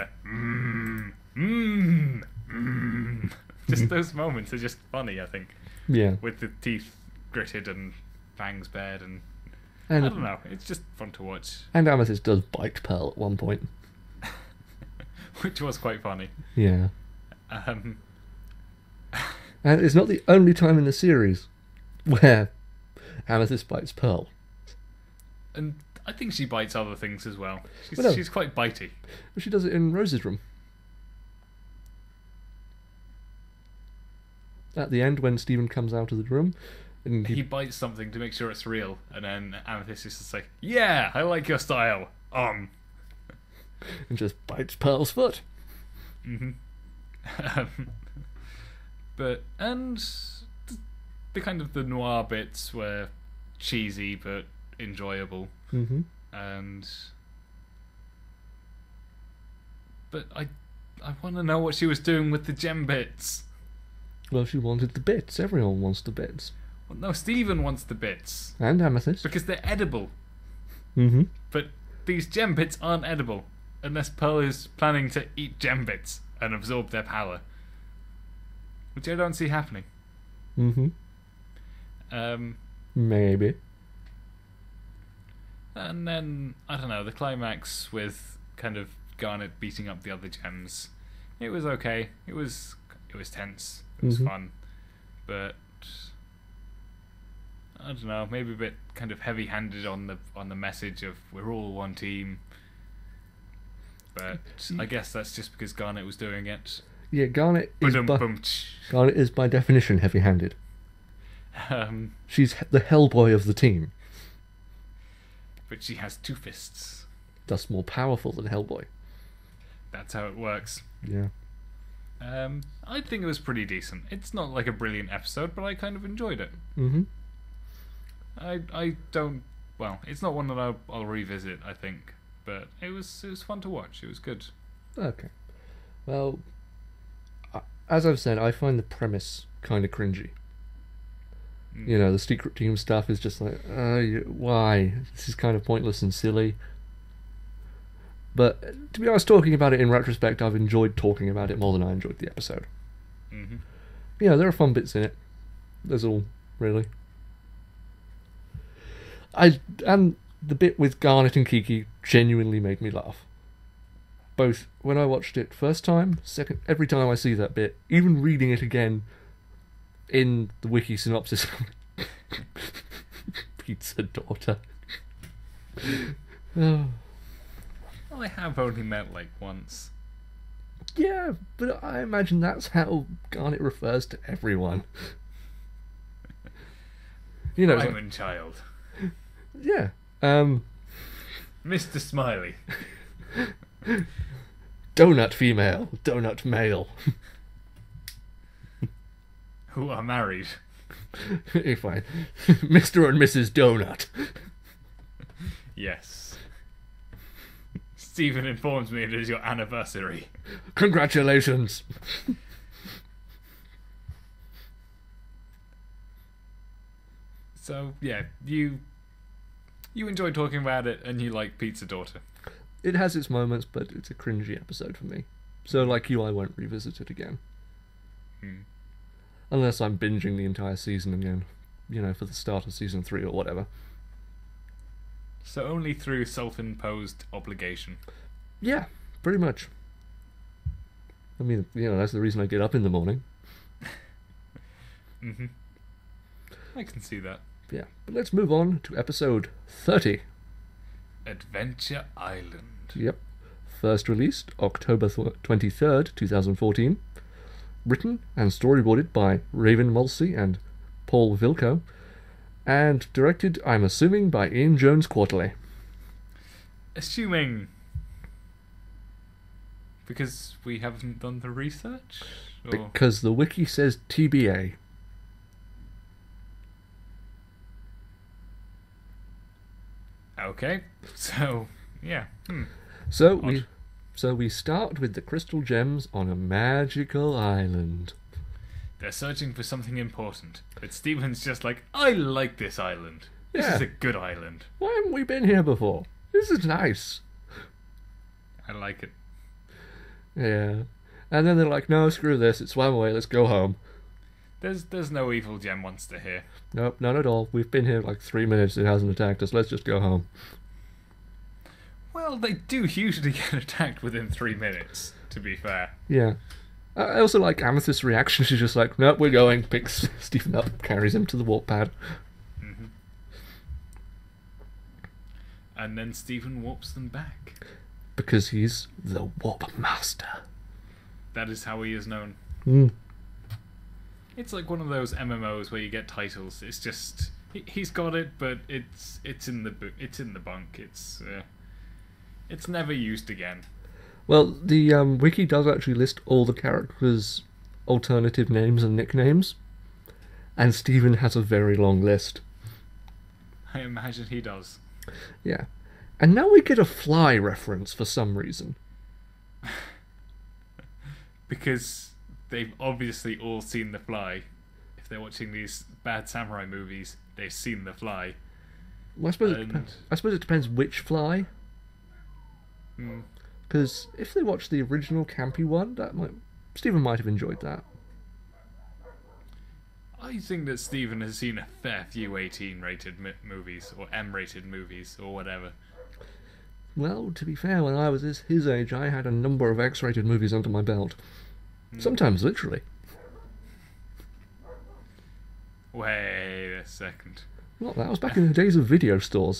the just those moments are just funny, I think. Yeah. With the teeth gritted and fangs bared, and I don't know, it's just fun to watch. And Amethyst does bite Pearl at one point. Which was quite funny. Yeah. And it's not the only time in the series where Amethyst bites Pearl. And I think she bites other things as well. Well, no. She's quite bitey. But she does it in Rose's room. At the end, when Stephen comes out of the room, and He bites something to make sure it's real, and then Amethyst is just like, yeah, I like your style. and just bites Pearl's foot. Mm-hmm. And the kind of the noir bits were cheesy but enjoyable. Mm-hmm. But I want to know what she was doing with the gem bits. Well, she wanted the bits. Everyone wants the bits. Well, no, Stephen wants the bits. And Amethyst. Because they're edible. Mm-hmm. But these gem bits aren't edible. Unless Pearl is planning to eat gem bits and absorb their power. Which I don't see happening. Mm-hmm. Maybe. And then, I don't know, the climax with kind of Garnet beating up the other gems. It was okay. It was tense. It was fun. But I don't know, maybe a bit kind of heavy-handed on the message of we're all one team. But I guess that's just because Garnet was doing it. Yeah, Garnet is by definition heavy-handed. She's the Hellboy of the team. But she has two fists. Thus more powerful than Hellboy. That's how it works. Yeah. I think it was pretty decent. It's not like a brilliant episode, but I kind of enjoyed it. Mm-hmm. I don't... Well, it's not one that I'll revisit, I think. But it was fun to watch. It was good. Okay. Well, as I've said, I find the premise kind of cringy. You know, the secret team stuff is just like, why? This is kind of pointless and silly. But to be honest, talking about it in retrospect, I've enjoyed talking about it more than I enjoyed the episode. Mm-hmm. Yeah, there are fun bits in it. There's all, really. And the bit with Garnet and Kiki genuinely made me laugh. Both when I watched it first time, second, every time I see that bit, even reading it again in the wiki synopsis. Pizza daughter. Oh. I have only met like once. Yeah, but I imagine that's how Garnet refers to everyone. You know, Diamond Child. Yeah. Mr. Smiley. Donut female, donut male. Who are married. Fine. Mr. and Mrs. Donut. Yes. Stephen informs me it is your anniversary. Congratulations. So, yeah, you enjoy talking about it and you like Pizza Daughter. It has its moments, but it's a cringy episode for me. So, like you, I won't revisit it again. Unless I'm binging the entire season again. You know, for the start of season 3 or whatever. So only through self-imposed obligation. Yeah, pretty much. I mean, you know, that's the reason I get up in the morning. Mm-hmm. I can see that. Yeah, but let's move on to episode 30. Adventure Island. Yep. First released October 23rd, 2014. Written and storyboarded by Raven Mulsey and Paul Vilko. And directed, I'm assuming, by Ian Jones Quarterly. Assuming. Because we haven't done the research? Or... Because the wiki says TBA. Okay. So, yeah. So we start with the crystal gems on a magical island. They're searching for something important. But Stephen's just like, I like this island. This is a good island. Why haven't we been here before? This is nice. I like it. Yeah. And then they're like, no, screw this. It swam away. Let's go home. There's no evil gem monster here. Nope, none at all. We've been here like 3 minutes. It hasn't attacked us. Let's just go home. Well, they do usually get attacked within 3 minutes, to be fair. Yeah. I also like Amethyst's reaction. She's just like, nope, we're going. Picks Stephen up, carries him to the warp pad. Mm-hmm. And then Stephen warps them back. Because he's the warp master. That is how he is known. Mm. It's like one of those MMOs where you get titles. It's just he's got it, but it's in the bunk. It's never used again. Well, the wiki does actually list all the characters' alternative names and nicknames, and Stephen has a very long list. I imagine he does. Yeah. And now we get a Fly reference for some reason. Because they've obviously all seen The Fly. If they're watching these bad samurai movies, they've seen The Fly. Well, I suppose it depends which Fly. Because if they watch the original campy one, Stephen might have enjoyed that. I think that Stephen has seen a fair few 18-rated movies, or M-rated movies, or whatever. Well, to be fair, when I was his age, I had a number of X-rated movies under my belt. Sometimes literally. Wait a second. Well, that was back in the days of video stores.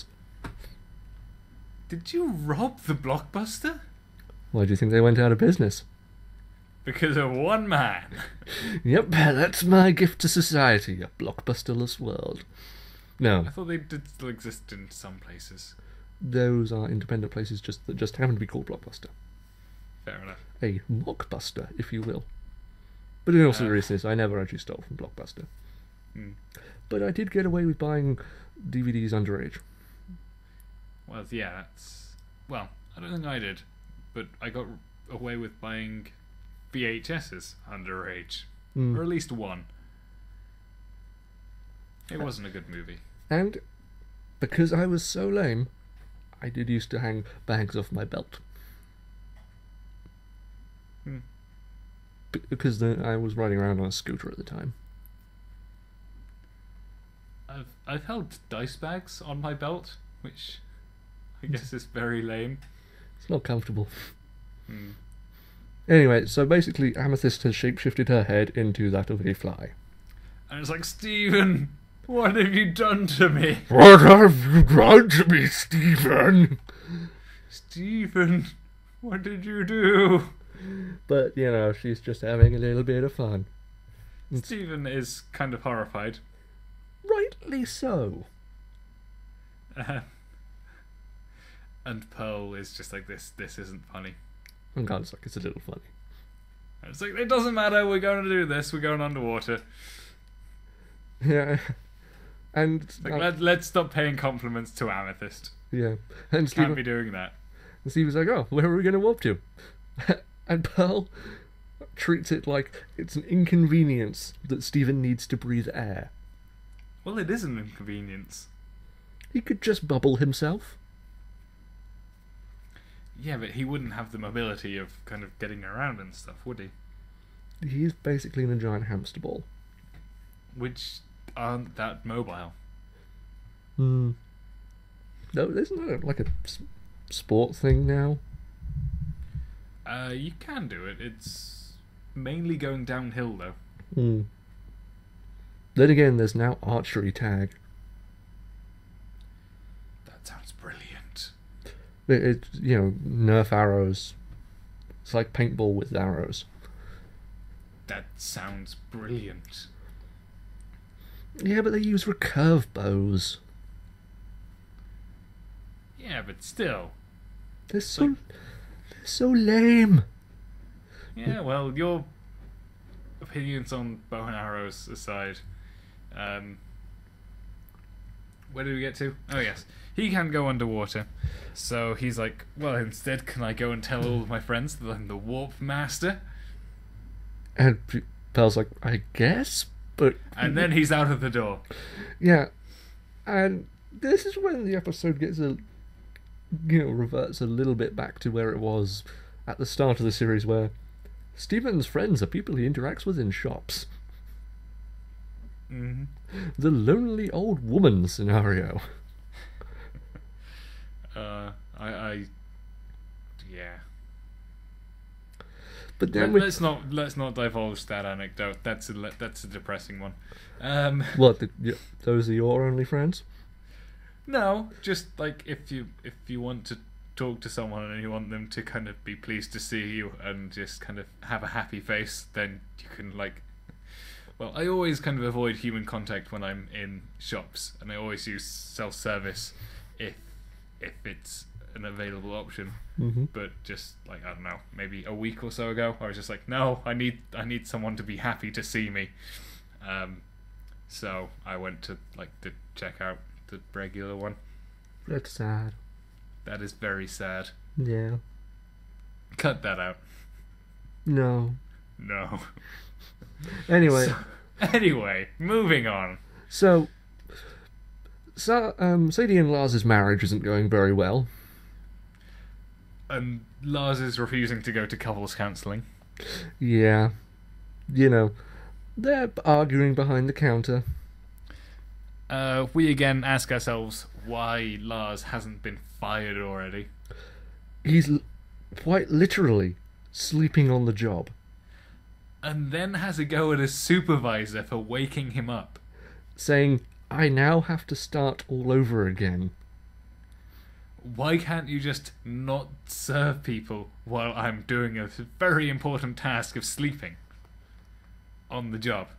Did you rob the Blockbuster? Why do you think they went out of business? Because of one man. Yep, that's my gift to society, a blockbusterless world. No. I thought they did still exist in some places. Those are independent places that just happen to be called Blockbuster. Fair enough. A mockbuster, if you will. But in all seriousness, I never actually stole from Blockbuster. But I did get away with buying DVDs underage. Well, yeah, that's... Well, I don't think I did. But I got away with buying VHSs underage. Or at least one. It wasn't a good movie. And because I was so lame, I did used to hang bags off my belt. Because I was riding around on a scooter at the time. I've held dice bags on my belt, which I guess is very lame. It's not comfortable. Anyway, so basically Amethyst has shapeshifted her head into that of a fly. And it's like, Stephen, what have you done to me? What have you done to me, Stephen? Stephen, what did you do? But, you know, she's just having a little bit of fun. Stephen is kind of horrified. Rightly so. And Pearl is just like, this isn't funny. And God's like, it's a little funny. And it's like, it doesn't matter, we're going to do this, we're going underwater. Yeah. And like, let's stop paying compliments to Amethyst. Yeah. And Stephen, can't be doing that. And Stephen's like, oh, where are we going to warp to? And Pearl treats it like it's an inconvenience that Stephen needs to breathe air. Well, it is an inconvenience. He could just bubble himself. Yeah, but he wouldn't have the mobility of kind of getting around and stuff, would he? He's basically in a giant hamster ball. Which aren't that mobile. No, isn't that like a sport thing now? You can do it. It's mainly going downhill, though. Then again, there's now archery tag. That sounds brilliant. It you know, Nerf arrows. It's like paintball with arrows. That sounds brilliant. Yeah, but they use recurve bows. Yeah, but still. They're so lame. Yeah, well, your opinions on bow and arrows aside, where did we get to? Oh yes, he can go underwater. So he's like, well, instead, can I go and tell all of my friends that I'm the warp master? And Pearl's like, I guess, but... And then he's out of the door. Yeah, and this is when the episode gets reverts a little bit back to where it was at the start of the series, where Stephen's friends are people he interacts with in shops. The lonely old woman scenario. Yeah. But then let's not divulge that anecdote. That's a depressing one. What? Those are your only friends? No, just like if you want to talk to someone and you want them to kind of be pleased to see you and just kind of have a happy face, then you can like. Well, I always kind of avoid human contact when I'm in shops, and I always use self-service if it's an available option. Mm-hmm. But just like, I don't know, maybe a week or so ago, I was just like, no, I need someone to be happy to see me. So I went to check out the regular one. That's sad. That is very sad. Yeah. Cut that out. No. Anyway, moving on. So Sadie and Lars's marriage isn't going very well. And Lars is refusing to go to couples counselling. Yeah. They're arguing behind the counter. We again ask ourselves why Lars hasn't been fired already. He's quite literally sleeping on the job. And then has a go at his supervisor for waking him up. Saying, I now have to start all over again. Why can't you just not serve people while I'm doing a very important task of sleeping on the job?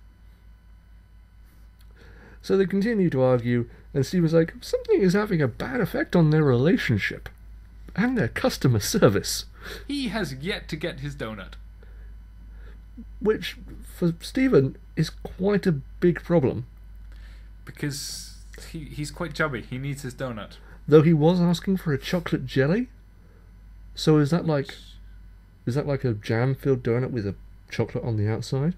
So they continue to argue, and Stephen's like, something is having a bad effect on their relationship and their customer service. He has yet to get his donut. Which, for Stephen, is quite a big problem. Because he's quite chubby. He needs his donut. Though he was asking for a chocolate jelly? So is that like a jam-filled donut with a chocolate on the outside?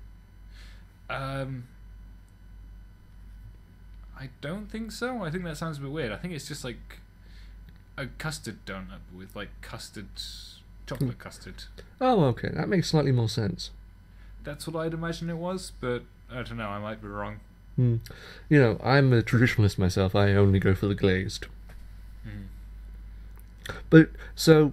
I don't think so. I think that sounds a bit weird. I think it's just like a custard donut with like chocolate custard. Oh, okay. That makes slightly more sense. That's what I'd imagine it was, but I don't know. I might be wrong. I'm a traditionalist myself. I only go for the glazed. But, so,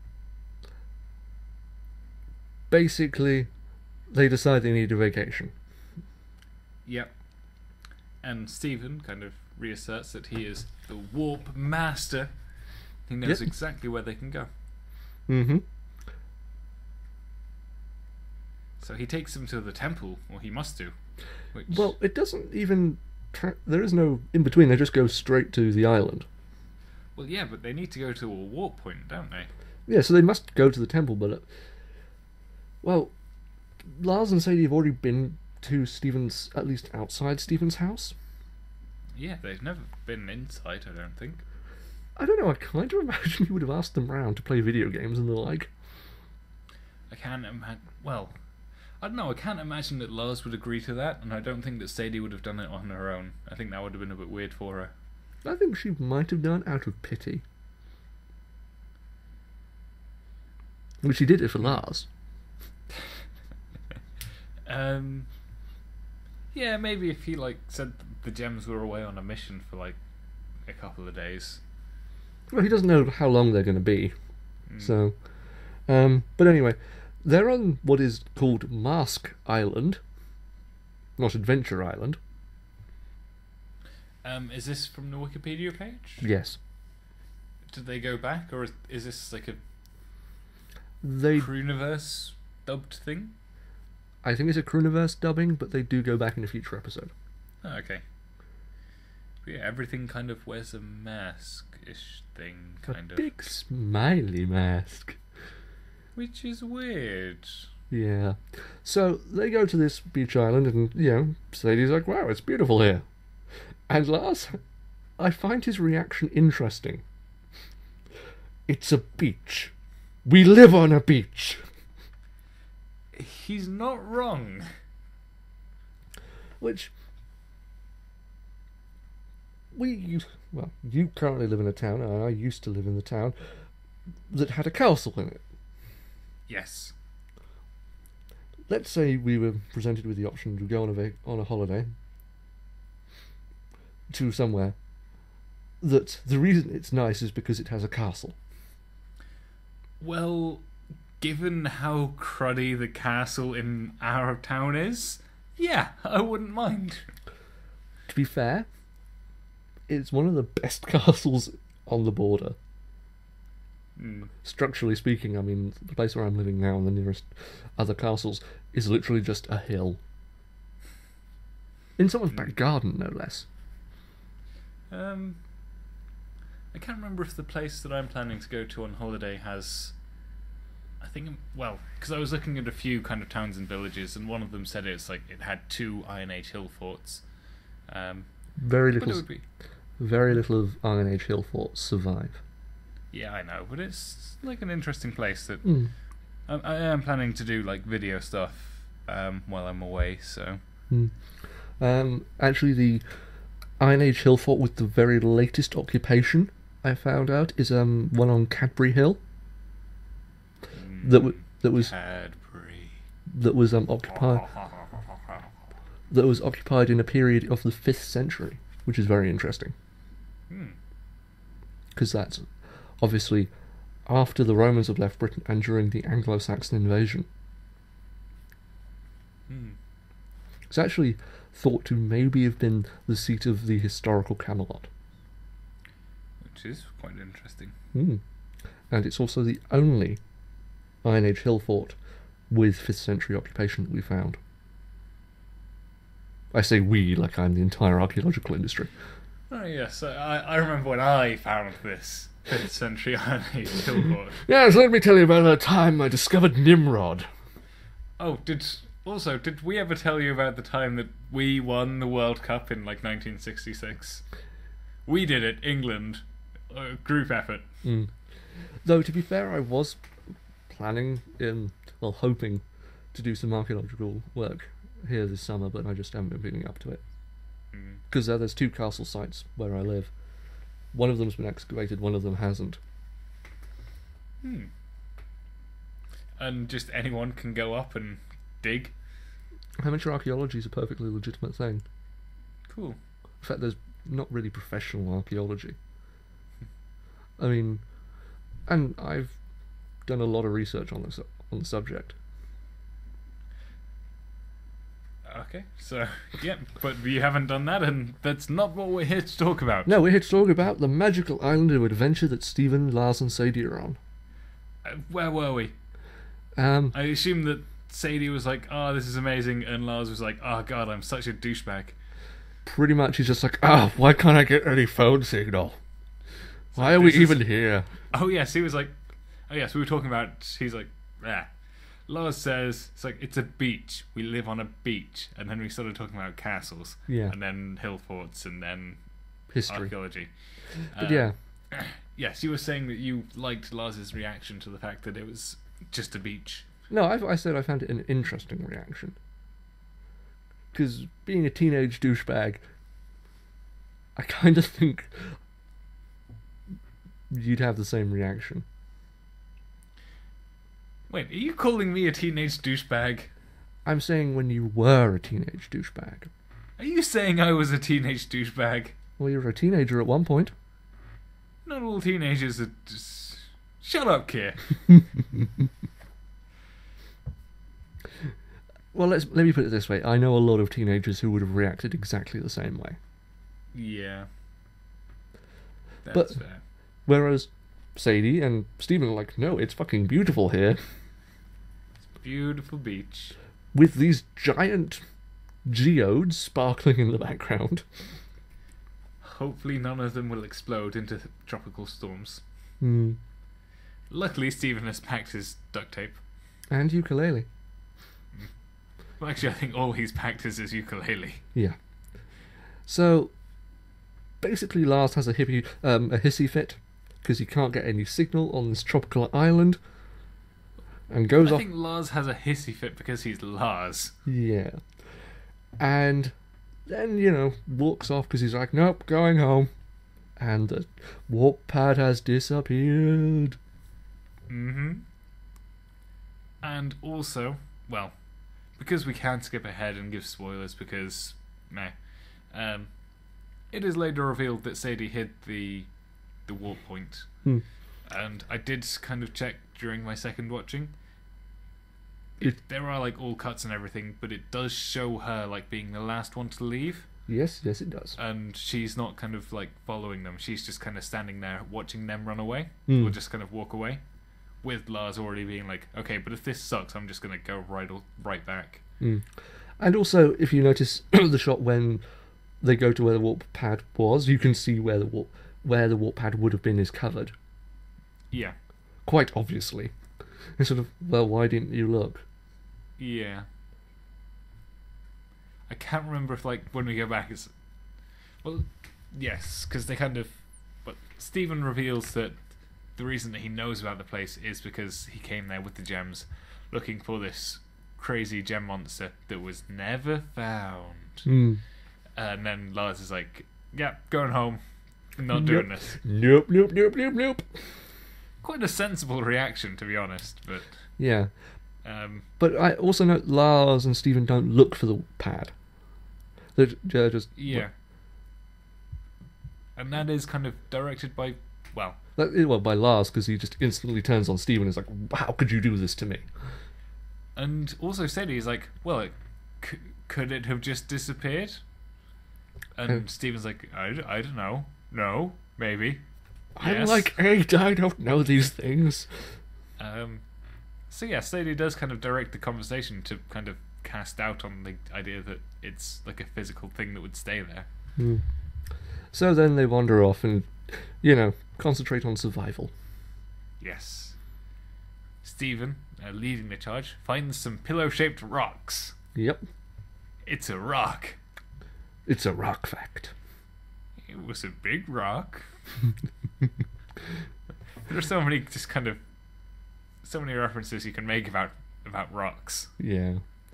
basically, they decide they need a vacation. Yep. And Stephen kind of reasserts that he is the warp master. He knows exactly where they can go. Mm-hmm. So he takes them to the temple, or he must do. Well, it doesn't even... there is no in-between. They just go straight to the island. Well, yeah, but they need to go to a warp point, don't they? Yeah, so they must go to the temple, but... well, Lars and Sadie have already been to Stephen's... at least outside Stephen's house. Yeah, they've never been inside, I don't think. I don't know, I kind of imagine you would have asked them round to play video games and the like. I can't imagine... well, I don't know, I can't imagine that Lars would agree to that, and I don't think that Sadie would have done it on her own. I think that would have been a bit weird for her. I think she might have done out of pity. Well, she did it for Lars. Yeah, maybe if he said the gems were away on a mission for a couple of days. Well, he doesn't know how long they're going to be. So, but anyway, they're on what is called Mask Island, not Adventure Island. Is this from the Wikipedia page? Yes. Did they go back, or is this like a They Crooniverse dubbed thing? I think it's a Crooniverse dubbing, but they do go back in a future episode. Oh, okay. But yeah, everything kind of wears a mask-ish thing, kind a of. big smiley mask. Which is weird. Yeah. So they go to this beach island, and Sadie's like, "Wow, it's beautiful here." And Lars, I find his reaction interesting. It's a beach. We live on a beach. He's not wrong. Which, you currently live in a town, and I used to live in the town, that had a castle in it. Yes. Let's say we were presented with the option to go on a holiday to somewhere that the reason it's nice is because it has a castle. Well, given how cruddy the castle in our town is, yeah, I wouldn't mind. To be fair, it's one of the best castles on the border. Structurally speaking, I mean, the place where I'm living now and the nearest other castles is literally just a hill. In someone's back garden, no less. I can't remember if the place that I'm planning to go to on holiday has... I think, well, because I was looking at a few kind of towns and villages, and one of them said it had 2 Iron Age hill forts. Very but it little, would be... very little of Iron Age hill forts survive. Yeah, I know, but it's like an interesting place that I am planning to do like video stuff while I'm away. So, actually, the Iron Age hill fort with the very latest occupation I found out is one on Cadbury Hill. That was Cadbury. That was occupied. That was occupied in a period of the 5th century, which is very interesting. Because that's obviously after the Romans had left Britain and during the Anglo-Saxon invasion. It's actually thought to maybe have been the seat of the historical Camelot. Which is quite interesting. And it's also the only Iron Age hill fort with 5th century occupation that we found. I say we like I'm the entire archaeological industry. Oh yes, I remember when I found this 5th century Iron Age hill fort. Yes, let me tell you about the time I discovered Nimrod. Oh, did we ever tell you about the time that we won the World Cup in like 1966? We did it, England. Group effort. Though, to be fair, I was planning, hoping to do some archaeological work here this summer, but I just haven't been feeling up to it. Because there's 2 castle sites where I live. One of them's been excavated, one of them hasn't. And just anyone can go up and dig? Amateur archaeology is a perfectly legitimate thing. Cool. In fact, there's not really professional archaeology. I mean, and I've done a lot of research on the subject. Okay, so, yeah, but you haven't done that, and that's not what we're here to talk about. No, we're here to talk about the magical island of adventure that Stephen, Lars and Sadie are on. Where were we? I assume that Sadie was like, oh, this is amazing, and Lars was like, oh god, I'm such a douchebag. Pretty much, he's just like, why can't I get any phone signal? Why are we even here? Oh yes, he was like, oh yes, we were talking about, he's like, Lars says, it's like, it's a beach. We live on a beach. And then we started talking about castles. Yeah. And then hill forts. And then history. Archaeology. But yeah. Yes, you were saying that you liked Lars's reaction to the fact that it was just a beach. No, I said I found it an interesting reaction. Because being a teenage douchebag, I kind of think you'd have the same reaction. Wait, are you calling me a teenage douchebag? I'm saying when you were a teenage douchebag. Are you saying I was a teenage douchebag? Well, you were a teenager at one point. Not all teenagers are just... Shut up, Keir. Well, let me put it this way. I know a lot of teenagers who would have reacted exactly the same way. Yeah. That's fair. Whereas Sadie and Stephen are like, no, it's fucking beautiful here. Beautiful beach. With these giant geodes sparkling in the background. Hopefully none of them will explode into tropical storms. Luckily, Stephen has packed his duct tape. And ukulele. Well, actually, I think all he's packed is his ukulele. Yeah. So, basically Lars has a hissy fit, because he can't get any signal on this tropical island. And goes off. I think Lars has a hissy fit because he's Lars. Yeah. And then, walks off because he's like, nope, going home. And the warp pad has disappeared. And also, well, because we can skip ahead and give spoilers because, it is later revealed that Sadie hid the warp point. And I did kind of check during my second watching, There are like all cuts and everything, but it does show her like being the last one to leave. Yes, it does. And she's not kind of like following them. She's just kind of standing there watching them run away, Mm. or just kind of walk away. With Lars already being like, okay, but if this sucks, I'm just gonna go right back. Mm. And also, if you notice the shot when they go to where the warp pad was, you can see where the warp pad would have been is covered. Yeah. Quite obviously. It's sort of, well, why didn't you look? Yeah. I can't remember if, like, when we go back, it's... Well, yes, because they kind of... But Stephen reveals that the reason that he knows about the place is because he came there with the gems, looking for this crazy gem monster that was never found. Mm. And then Lars is like, yeah, going home. I'm not doing this. Nope. Quite a sensible reaction, to be honest, but... Yeah. But I also note Lars and Stephen don't look for the pad. They're just... Yeah. And that is kind of directed by, well... by Lars, because he just instantly turns on Stephen and is like, how could you do this to me? And also Sadie's like, well, could it have just disappeared? And Stephen's like, I don't know. No, maybe. I'm Yes. like 8, I don't know these things. So yeah, Sadie does kind of direct the conversation to kind of cast doubt on the idea that it's like a physical thing that would stay there. Mm. So then they wander off and, concentrate on survival. Yes. Stephen, leading the charge, finds some pillow-shaped rocks. Yep. It's a rock. It's a rock fact. It was a big rock. There are so many so many references you can make about rocks. Yeah.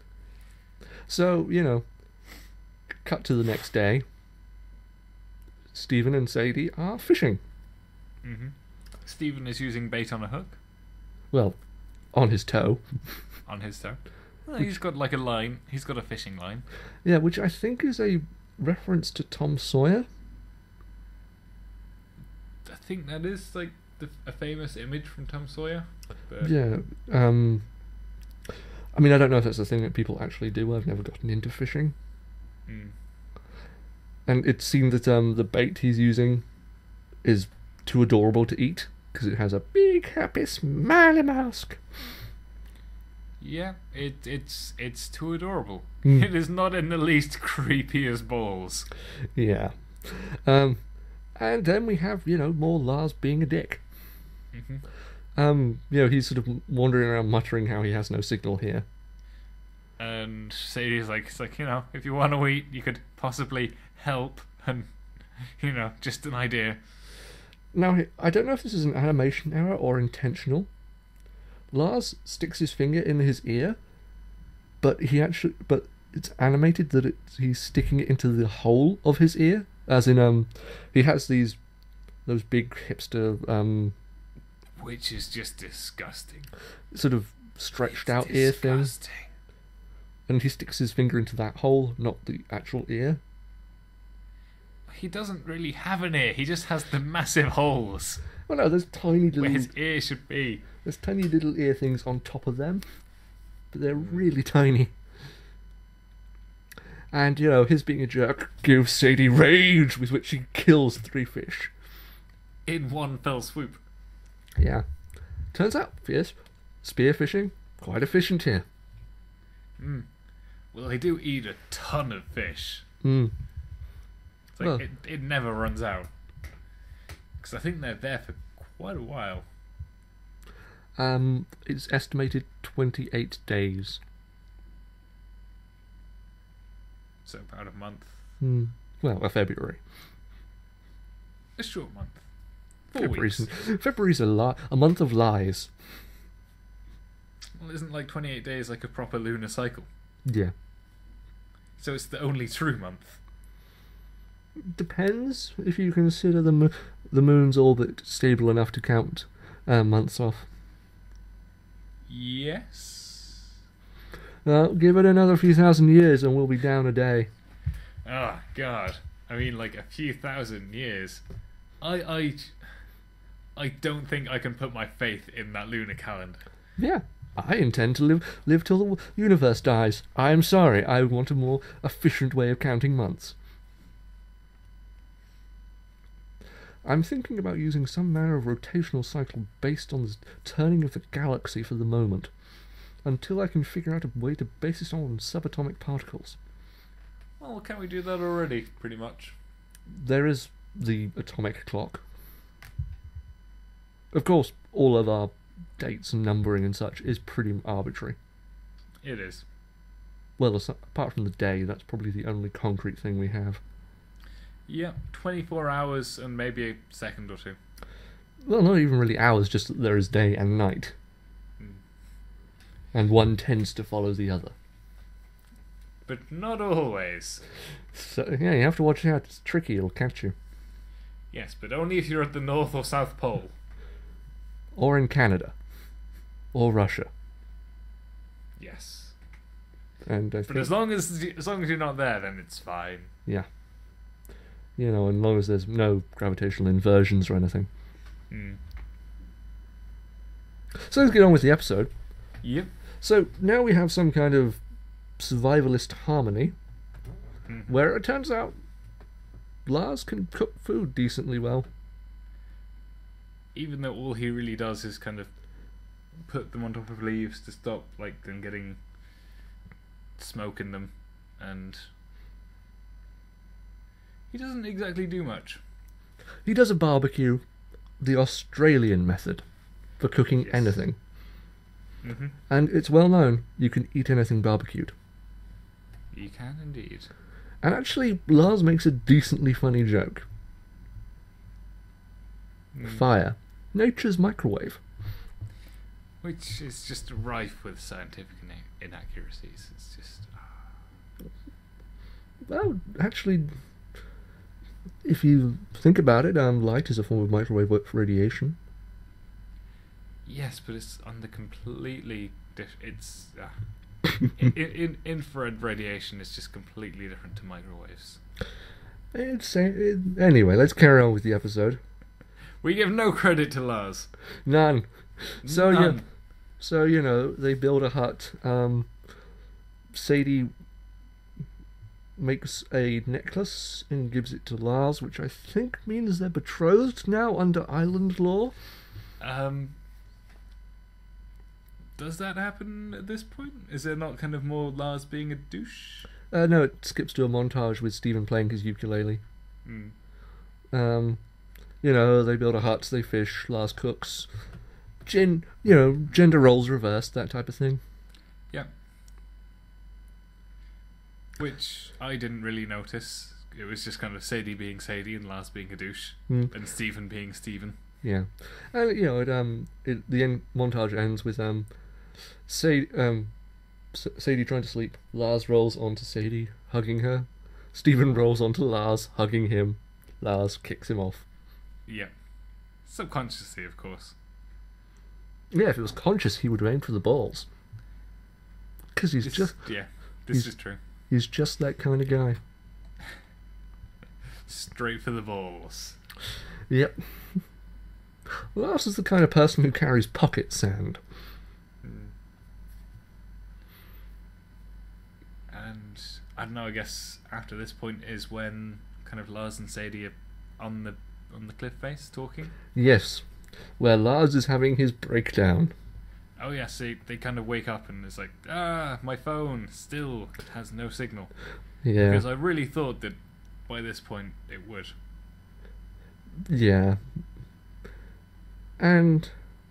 So, cut to the next day. Stephen and Sadie are fishing. Mm-hmm. Stephen is using bait on a hook. Well, on his toe. On his toe. Well, he's got like a line. He's got a fishing line. Yeah, which I think is a reference to Tom Sawyer. I think that is like a famous image from Tom Sawyer. But... Yeah. I mean, I don't know if that's a thing that people actually do. I've never gotten into fishing. Mm. And it seemed that the bait he's using is too adorable to eat because it has a big, happy, smiley mask. Yeah, it's too adorable. Mm. It is not in the least creepy as balls. Yeah. And then we have, more Lars being a dick. Mm-hmm. He's sort of wandering around muttering how he has no signal here. And Sadie's like, if you want to eat, you could possibly help, and, just an idea. Now, I don't know if this is an animation error or intentional. Lars sticks his finger in his ear, but it's animated that he's sticking it into the hole of his ear, as in, he has those big hipster, which is just disgusting. Sort of stretched out ear thing. And he sticks his finger into that hole, not the actual ear. He doesn't really have an ear. He just has the massive holes. Well, no, there's tiny little... where his ear should be. There's tiny little ear things on top of them. But they're really tiny. And, his being a jerk gives Sadie rage, with which she kills 3 fish. In one fell swoop. Yeah. Turns out, spearfishing, quite efficient here. Mm. Well, they do eat a ton of fish. Mm. It's like it never runs out. Because I think they're there for quite a while. It's estimated 28 days. So about a month. Mm. Well, a February. A short month. 4 weeks. February's a month of lies. Well, isn't like 28 days like a proper lunar cycle? Yeah. So it's the only true month. Depends if you consider the moon's orbit stable enough to count months off. Yes. Give it another few thousand years and we'll be down a day. Oh, God. I mean, like a few thousand years. I don't think I can put my faith in that lunar calendar. Yeah. I intend to live till the universe dies. I am sorry. I want a more efficient way of counting months. I'm thinking about using some manner of rotational cycle based on the turning of the galaxy for the moment, until I can figure out a way to base it on subatomic particles. Well, can't we do that already, pretty much? There is the atomic clock. Of course, all of our dates and numbering and such is pretty arbitrary. It is. Well, apart from the day, that's probably the only concrete thing we have. Yeah, 24 hours and maybe a second or two. Well, not even really hours, just that there is day and night. And one tends to follow the other. But not always. So, yeah, you have to watch out. It's tricky, it'll catch you. Yes, but only if you're at the North or South Pole. Or in Canada. Or Russia. Yes. And but as long as you're not there, then it's fine. Yeah. You know, as long as there's no gravitational inversions or anything. So let's get on with the episode. Yep. So now we have some kind of survivalist harmony, where it turns out Lars can cook food decently well. Even though all he really does is kind of put them on top of leaves to stop them getting smoke in them, and he doesn't exactly do much. He does a barbecue, the Australian method, for cooking anything. And it's well known, you can eat anything barbecued. You can indeed. And actually, Lars makes a decently funny joke. Fire. Nature's microwave. Which is just rife with scientific inaccuracies. It's just... Well, actually, if you think about it, light is a form of microwave radiation. Yes, but it's on the completely... It's... infrared radiation is just completely different to microwaves. Anyway, let's carry on with the episode. We give no credit to Lars. None. So, None. You know, they build a hut. Sadie makes a necklace and gives it to Lars, which I think means they're betrothed now under island law. Does that happen at this point? Is there not kind of more Lars being a douche? No, it skips to a montage with Stephen playing his ukulele. You know, they build a hut, they fish, Lars cooks. Gender roles reversed, that type of thing. Yeah. Which I didn't really notice. It was just kind of Sadie being Sadie and Lars being a douche. And Stephen being Stephen. Yeah. And, the end montage ends with Sadie trying to sleep. Lars rolls onto Sadie, hugging her. Stephen rolls onto Lars, hugging him. Lars kicks him off. Yeah. Subconsciously, of course. Yeah, if it was conscious, he would have aimed for the balls. Because This is true. He's just that kind of guy. Straight for the balls. Yep. Lars is the kind of person who carries pocket sand. And I don't know, I guess after this point is when kind of Lars and Sadie are on the cliff face talking. Yes, where Lars is having his breakdown. Oh yeah, see, they kind of wake up and it's like, my phone still has no signal. Yeah. Because I really thought that by this point it would. Yeah. And,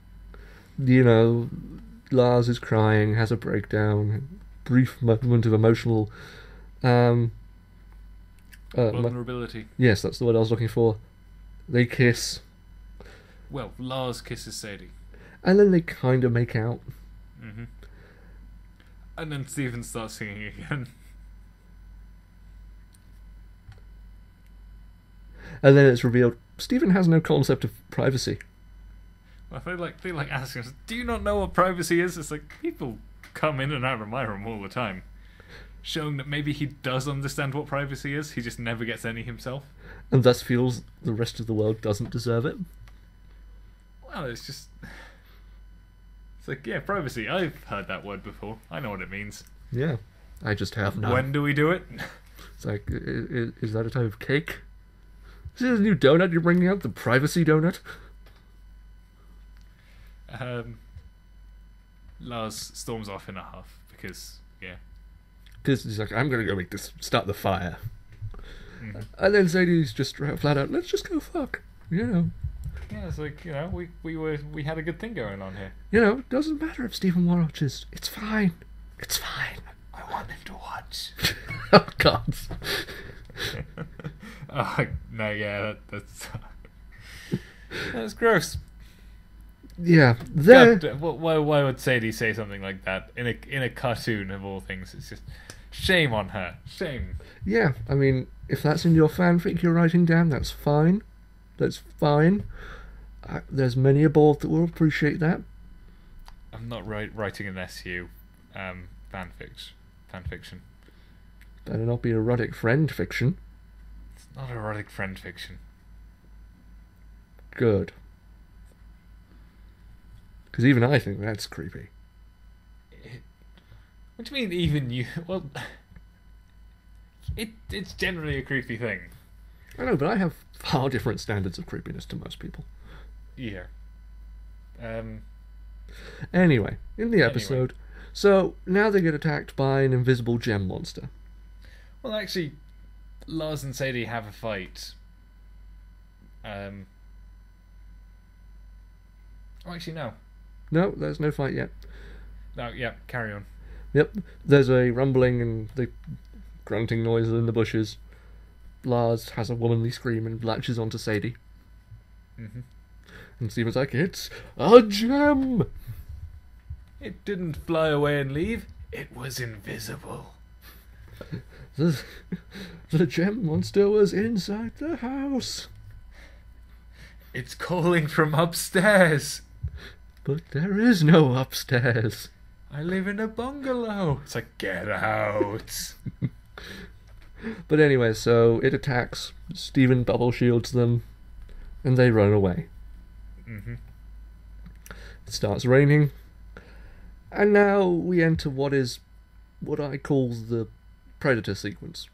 Lars is crying, has a breakdown, brief moment of emotional... vulnerability. Yes, that's the word I was looking for. They kiss. Well, Lars kisses Sadie. And then they kind of make out. And then Stephen starts singing again. And then it's revealed Stephen has no concept of privacy. Well, they like asking us, do you not know what privacy is? It's like, people come in and out of my room all the time. Showing that maybe he does understand what privacy is, he just never gets any himself. And thus feels the rest of the world doesn't deserve it. Well, it's just... It's like, yeah, privacy. I've heard that word before. I know what it means. Yeah, I just have none. When do we do it? It's like, is that a type of cake? Is this a new donut you're bringing out? The privacy donut? Lars storms off in a huff because, yeah. Because he's like, I'm going to go start the fire. Mm-hmm. And then Sadie's just flat out, let's just go fuck. You know. Yeah, it's like, we had a good thing going on here. You know, it doesn't matter if Stephen watches. It's fine. It's fine. I want him to watch. Oh, God. Oh, no, yeah, that's gross. Yeah, there. God, why would Sadie say something like that in a cartoon of all things? It's just shame on her. Shame. Yeah, I mean, if that's in your fanfic you're writing down, that's fine. That's fine. There's many aboard that will appreciate that. I'm not writing an SU fanfiction. Better not be erotic friend fiction. It's not erotic friend fiction. Good. Because even I think that's creepy. What do you mean, even you? Well, it's generally a creepy thing. I know, but I have far different standards of creepiness to most people. Yeah. Anyway, in the episode, so now they get attacked by an invisible gem monster. Well, actually, Lars and Sadie have a fight. Oh, actually, no. No, there's no fight yet. No, yeah, carry on. Yep, there's a rumbling and the grunting noises in the bushes. Lars has a womanly scream and latches onto Sadie. Mm-hmm. And Steven's like, it's a gem! It didn't fly away and leave. It was invisible. The gem monster was inside the house. It's calling from upstairs. But there is no upstairs. I live in a bungalow. It's like, get out. But anyway, so it attacks. Steven bubble shields them. And they run away. Mm-hmm. It starts raining. And now we enter what I call the Predator sequence.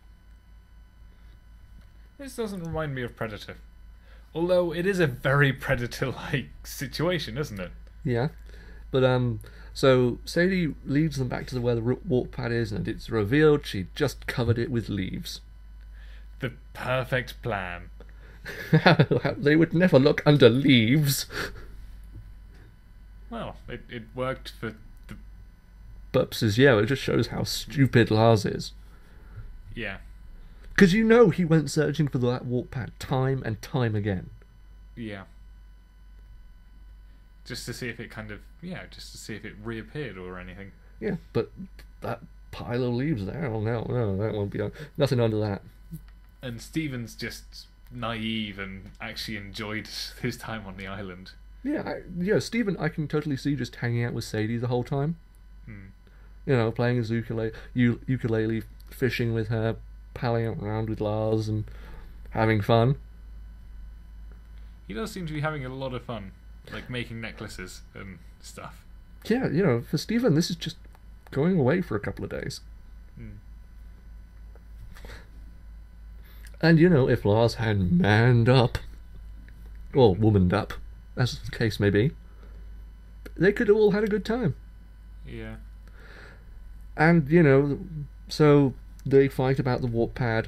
This doesn't remind me of Predator. Although it is a very Predator-like situation, isn't it? Yeah. But, so Sadie leads them back to where the warp pad is, and it's revealed she just covered it with leaves. The perfect plan. They would never look under leaves. Well, it worked for the... Purposes, yeah, it just shows how stupid Lars is. Yeah. Because you know he went searching for that warp pad time and time again. Yeah. Just to see if it just to see if it reappeared or anything. Yeah, but that pile of leaves there, oh no, that won't be... Nothing under that. And Steven's just naive and actually enjoyed his time on the island. Yeah, Steven, I can totally see just hanging out with Sadie the whole time. Hmm. You know, playing his ukulele, fishing with her, palling around with Lars and having fun. He does seem to be having a lot of fun, like making necklaces and stuff. Yeah, you know, for Steven, this is just going away for a couple of days. Hmm. And, you know, if Lars had manned up, or womaned up, as the case may be, they could have all had a good time. Yeah. And, you know, so they fight about the warp pad.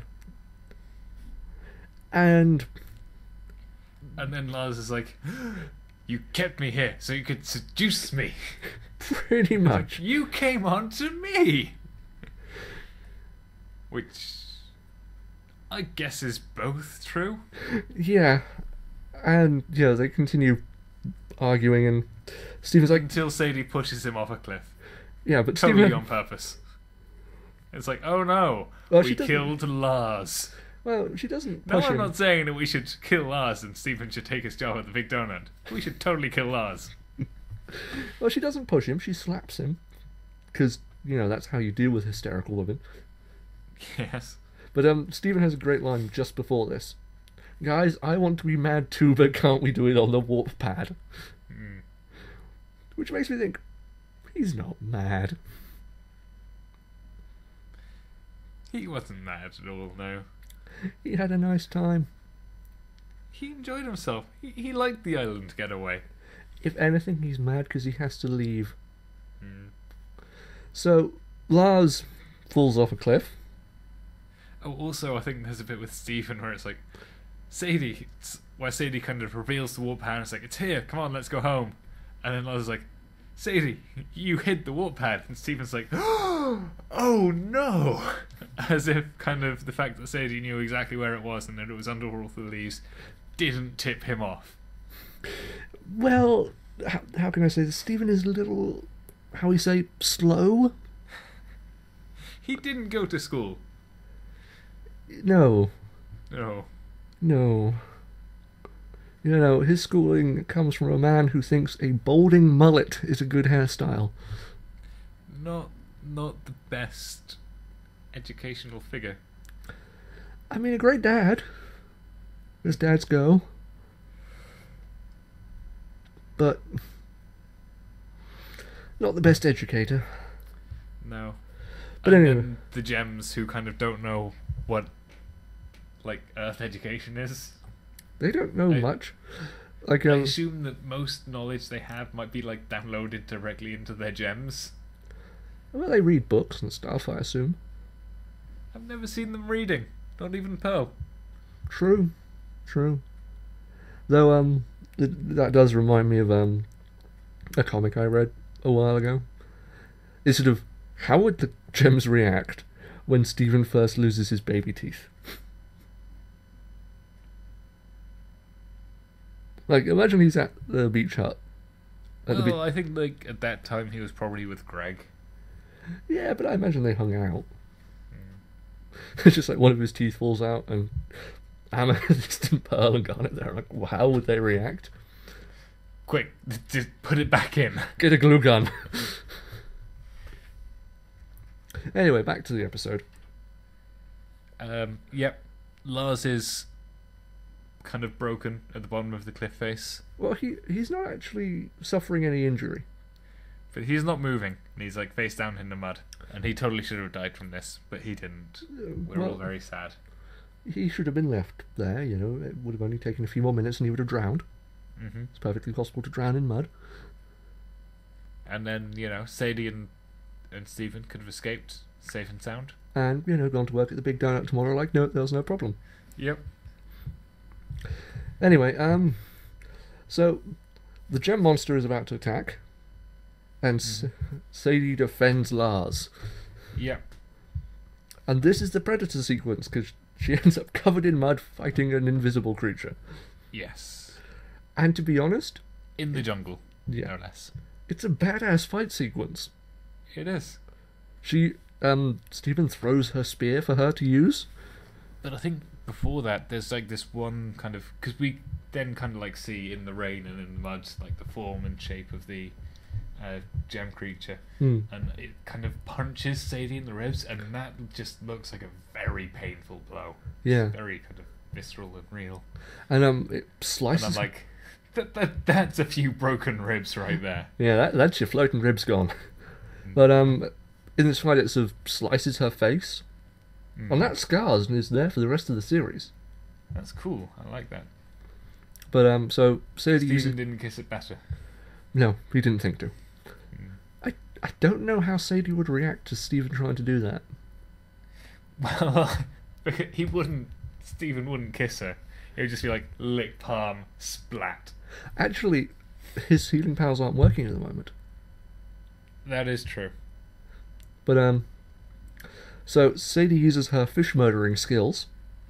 And then Lars is like, you kept me here so you could seduce me. Pretty much. Like, you came on to me. Which I guess is both true. Yeah. And, yeah, they continue arguing, and Steven's like... Until Sadie pushes him off a cliff. Yeah, but Totally Steven... on purpose. It's like, oh no, Well, we killed Lars. Well, she doesn't No, push I'm him. not saying that we should kill Lars and Stephen should take his job at the Big Donut. We should totally kill Lars. Well, she doesn't push him, she slaps him. Because, you know, that's how you deal with hysterical women. Yes. But Stephen has a great line just before this. Guys, I want to be mad too, but can't we do it on the warp pad? Mm. Which makes me think, He's not mad. He wasn't mad at all, no. He had a nice time. He enjoyed himself. He liked the island getaway. If anything, he's mad because he has to leave. Mm. So, Lars falls off a cliff. Oh, also, I think there's a bit with Stephen where it's like, Sadie, where Sadie kind of reveals the warp pad and it's like, it's here, come on, let's go home. And then Lars is like, Sadie, you hid the warp pad. And Stephen's like, oh no! As if kind of the fact that Sadie knew exactly where it was and that it was under all the leaves didn't tip him off. Well, how can I say this? Stephen is a little, how we say, slow? He didn't go to school. No. No. No. You know, his schooling comes from a man who thinks a balding mullet is a good hairstyle. Not the best educational figure. I mean, a great dad. As dads go. But not the best educator. No. But and anyway. then the gems who kind of don't know what, like, Earth education is. They don't know much. Like, I assume that most knowledge they have might be, like, downloaded directly into their gems. Well, they read books and stuff, I assume. I've never seen them reading. Not even Pearl. True. Though, that does remind me of a comic I read a while ago. It's sort of, how would the gems react when Stephen first loses his baby teeth? Like, imagine he's at the beach hut. I think, like, at that time he was probably with Greg. Yeah, but I imagine they hung out. It's just like one of his teeth falls out and Amethyst and Pearl and Garnet there. Like, well, how would they react? Quick, just put it back in. Get a glue gun. Anyway, back to the episode. Yep. Lars is kind of broken at the bottom of the cliff face. Well, he's not actually suffering any injury. But he's not moving. And he's like face down in the mud. And he totally should have died from this, but he didn't. We're all very sad. He should have been left there, you know. It would have only taken a few more minutes and he would have drowned. Mm-hmm. It's perfectly possible to drown in mud. And then, you know, Sadie and Stephen could have escaped safe and sound. And, you know, gone to work at the Big Donut tomorrow like, no, there was no problem. Yep. Anyway, so the gem monster is about to attack. And Sadie defends Lars. Yep. And this is the Predator sequence, because she ends up covered in mud fighting an invisible creature. Yes. And to be honest... In the jungle, yeah, no less. It's a badass fight sequence. It is. Stephen throws her spear for her to use. But I think before that, there's like this one kind of... Because we then kind of like see in the rain and in the mud, like the form and shape of the gem creature. And it kind of punches Sadie in the ribs, and that just looks like a very painful blow. Yeah. Very kind of visceral and real. And it slices... And I'm like, that's a few broken ribs right there. Yeah, that's your floating ribs gone. But in this fight, it sort of slices her face. And that scars and is there for the rest of the series. That's cool. I like that. But so Sadie Stephen didn't kiss it better. No, he didn't think to. I don't know how Sadie would react to Stephen trying to do that. Well, he wouldn't. Stephen wouldn't kiss her. It would just be like lick palm splat. Actually, his healing powers aren't working at the moment. That is true. But so Sadie uses her fish murdering skills.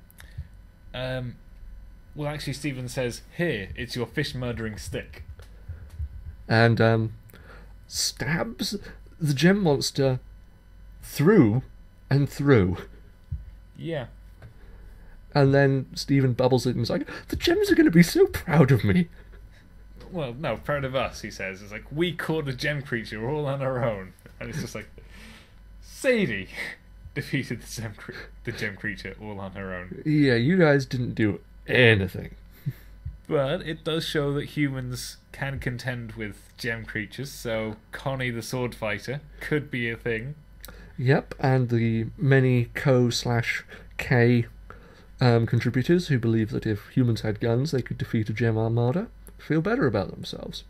Well, actually, Stephen says, "Here, it's your fish murdering stick," and stabs the gem monster through and through. Yeah. And then Stephen bubbles it and is like, "The gems are going to be so proud of me." Well, no, proud of us, he says. It's like, we caught a gem creature all on our own. And it's just like, Sadie defeated the gem creature all on her own. Yeah, you guys didn't do anything. But it does show that humans can contend with gem creatures, so Connie the sword fighter could be a thing. Yep, and the many co/K contributors who believe that if humans had guns, they could defeat a gem armada feel better about themselves.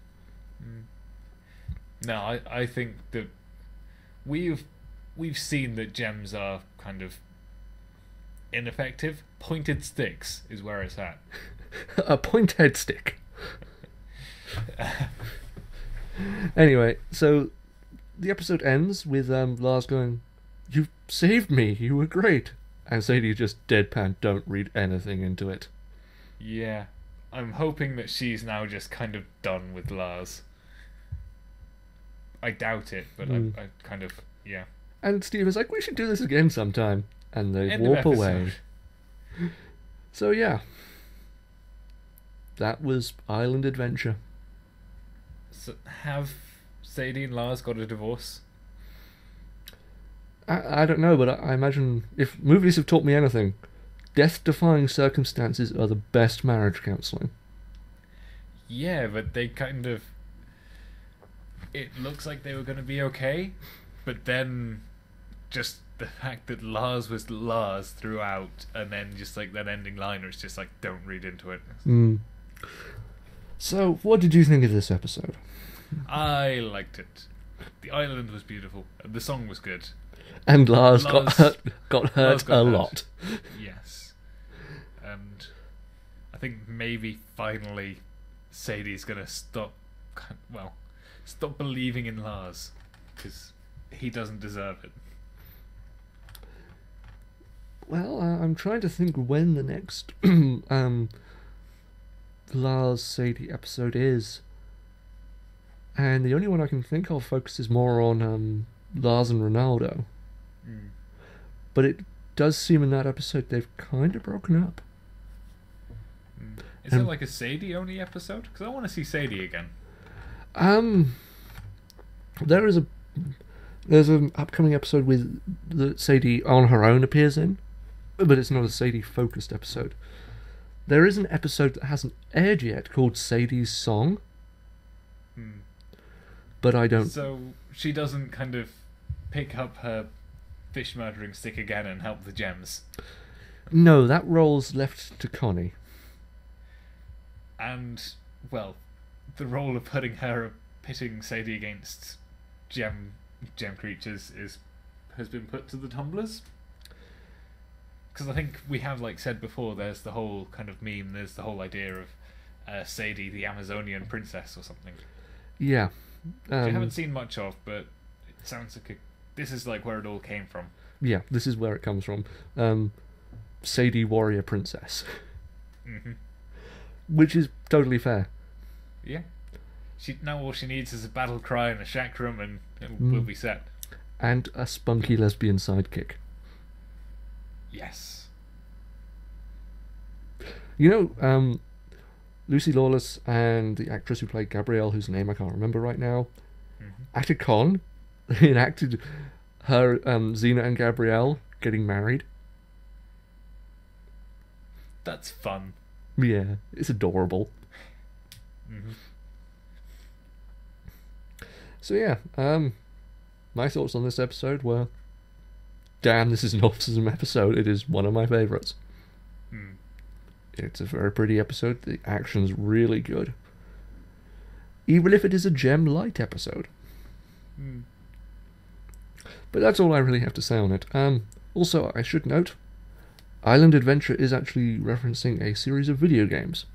No, I think that we've seen that gems are kind of ineffective. Pointed sticks is where it's at. A point-head stick. Anyway, so the episode ends with Lars going, "You saved me, you were great." And Sadie just deadpan, don't read anything into it. Yeah. I'm hoping that she's now just kind of done with Lars. I doubt it, but I kind of, yeah. And Steve is like, "We should do this again sometime." And they End warp of away. episode. So yeah. That was Island Adventure. So have Sadie and Lars got a divorce? I don't know, but I imagine if movies have taught me anything, death-defying circumstances are the best marriage counselling. Yeah, but they kind of... It looks like they were going to be okay, but then just the fact that Lars was Lars throughout, and then just like that ending line where it's just like, don't read into it. So, what did you think of this episode? I liked it. The island was beautiful. The song was good. And Lars got hurt Lars got a hurt. lot. Yes. And I think maybe finally Sadie's going to stop believing in Lars, because he doesn't deserve it. Well, I'm trying to think when the next Lars Sadie episode is. And the only one I can think of focuses more on Lars and Ronaldo. But it does seem in that episode they've kind of broken up. Is it like a Sadie only episode? Because I want to see Sadie again. There's an upcoming episode with that Sadie on her own appears in, but it's not a Sadie focused episode. There is an episode that hasn't aired yet called Sadie's Song. But I don't... So she doesn't kind of pick up her fish murdering stick again and help the gems? No, that role's left to Connie. And, well, the role of pitting Sadie against gem creatures has been put to the tumblers. Because I think we have said before, there's the whole kind of meme, there's the whole idea of Sadie the Amazonian princess or something. Yeah. Which I haven't seen much of, but it sounds like this is where it all came from. Yeah, this is where it comes from. Sadie Warrior Princess. Which is totally fair. Yeah. Now all she needs is a battle cry and a chakram, and we'll be set. And a spunky lesbian sidekick. Yes. You know, Lucy Lawless and the actress who played Gabrielle, whose name I can't remember right now, at a con, they enacted her, Xena and Gabrielle getting married. That's fun. Yeah, it's adorable. So yeah, my thoughts on this episode were, damn, this is an awesome episode. It is one of my favourites. It's a very pretty episode. The action's really good. Even if it is a gem light episode. But that's all I really have to say on it. Also, I should note, Island Adventure is actually referencing a series of video games.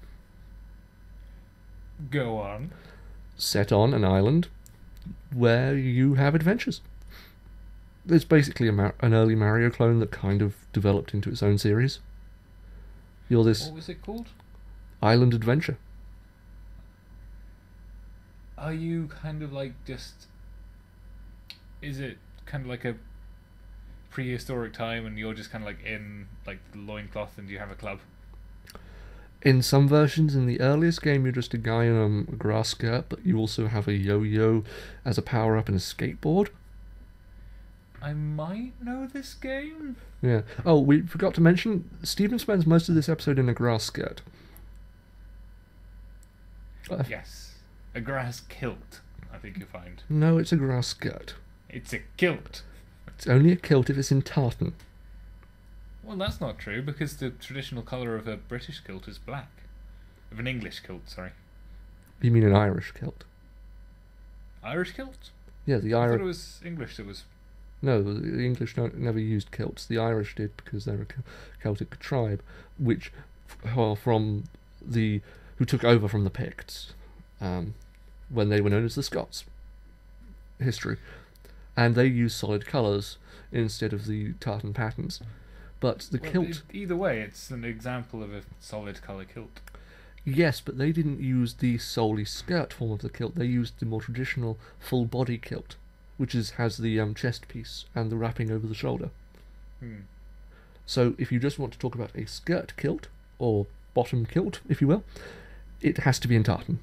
Go on. Set on an island where you have adventures. It's basically an early Mario clone that kind of developed into its own series. What was it called? Island Adventure. Are you kind of is it kind of like a prehistoric time and you're just kind of in the loincloth and you have a club? In some versions, in the earliest game, you're just a guy in a grass skirt, but you also have a yo-yo as a power-up and a skateboard. I might know this game. Yeah. Oh, we forgot to mention, Stephen spends most of this episode in a grass skirt. Yes. A grass kilt, I think you'll find. No, it's a grass skirt. It's a kilt. It's only a kilt if it's in tartan. Well, that's not true, because the traditional colour of a British kilt is black. Of an English kilt, sorry. You mean an Irish kilt? Irish kilt? Yeah, the I thought it Irish... was English that was... No, the English never used kilts. The Irish did because they're a Celtic tribe, which are from the... who took over from the Picts, when they were known as the Scots. History. And they used solid colours instead of the tartan patterns. But the kilt... Either way, it's an example of a solid colour kilt. Yes, but they didn't use the solely skirt form of the kilt. They used the more traditional full body kilt, which has the chest piece and the wrapping over the shoulder. So if you just want to talk about a skirt kilt, or bottom kilt, if you will, it has to be in tartan.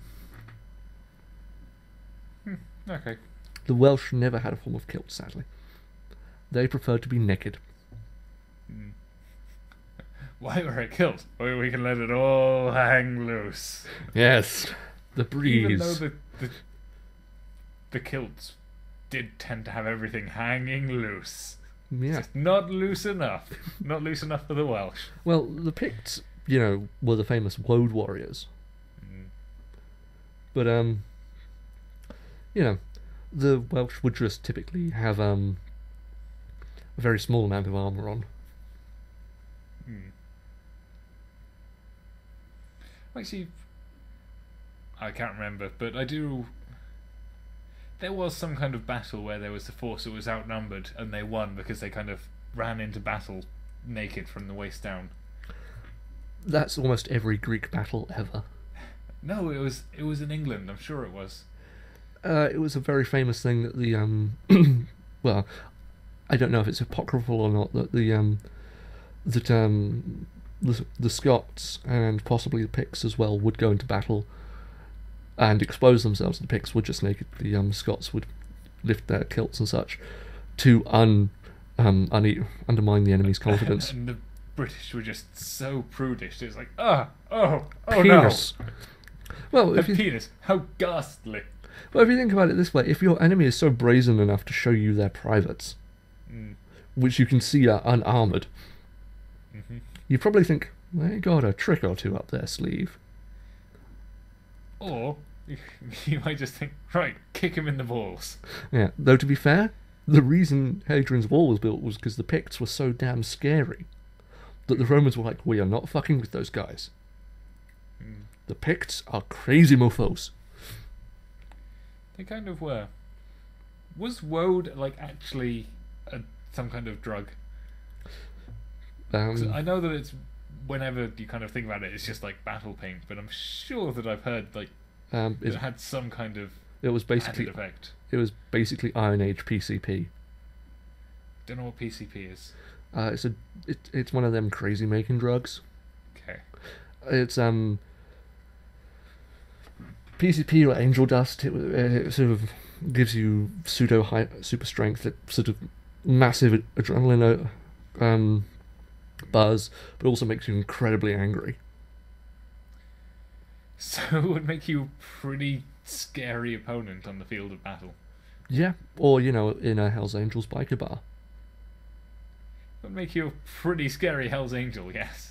Okay. The Welsh never had a form of kilt, sadly. They preferred to be naked. Why wear a kilt? We can let it all hang loose. Yes, the breeze. Even though the kilts did tend to have everything hanging loose. Yeah. Just not loose enough. Not loose enough for the Welsh. Well, the Picts, were the famous woad warriors. But, the Welsh would just typically have a very small amount of armour on. Actually, I can't remember, but I do... There was some kind of battle where there was a force that was outnumbered, and they won because they kind of ran into battle naked from the waist down. That's almost every Greek battle ever. No, it was in England, I'm sure it was. It was a very famous thing that the well, I don't know if it's apocryphal or not, that the Scots and possibly the Picts as well would go into battle and expose themselves. The Picts would just naked. The Scots would lift their kilts and such to undermine the enemy's confidence. And the British were just so prudish. It's like, oh penis. No. Well, Penis. How ghastly. Well, if you think about it this way, if your enemy is so brazen enough to show you their privates, which you can see are unarmoured, you probably think, they got a trick or two up their sleeve. Or you might just think, right, kick him in the balls. Yeah, though to be fair, the reason Hadrian's Wall was built was because the Picts were so damn scary that the Romans were like, we are not fucking with those guys. The Picts are crazy mofos. They kind of were. Was woad actually some kind of drug? 'Cause I know that it's, whenever you kind of think about it, it's just like battle paint, but I'm sure that I've heard it had some kind of added effect. It was basically Iron Age PCP. Don't know what PCP is. It's one of them crazy making drugs. Okay. It's PCP or angel dust. It sort of gives you super strength, sort of massive adrenaline buzz, but also makes you incredibly angry. So it would make you a pretty scary opponent on the field of battle. Yeah, or in a Hell's Angels biker bar. It would make you a pretty scary Hell's Angel, yes.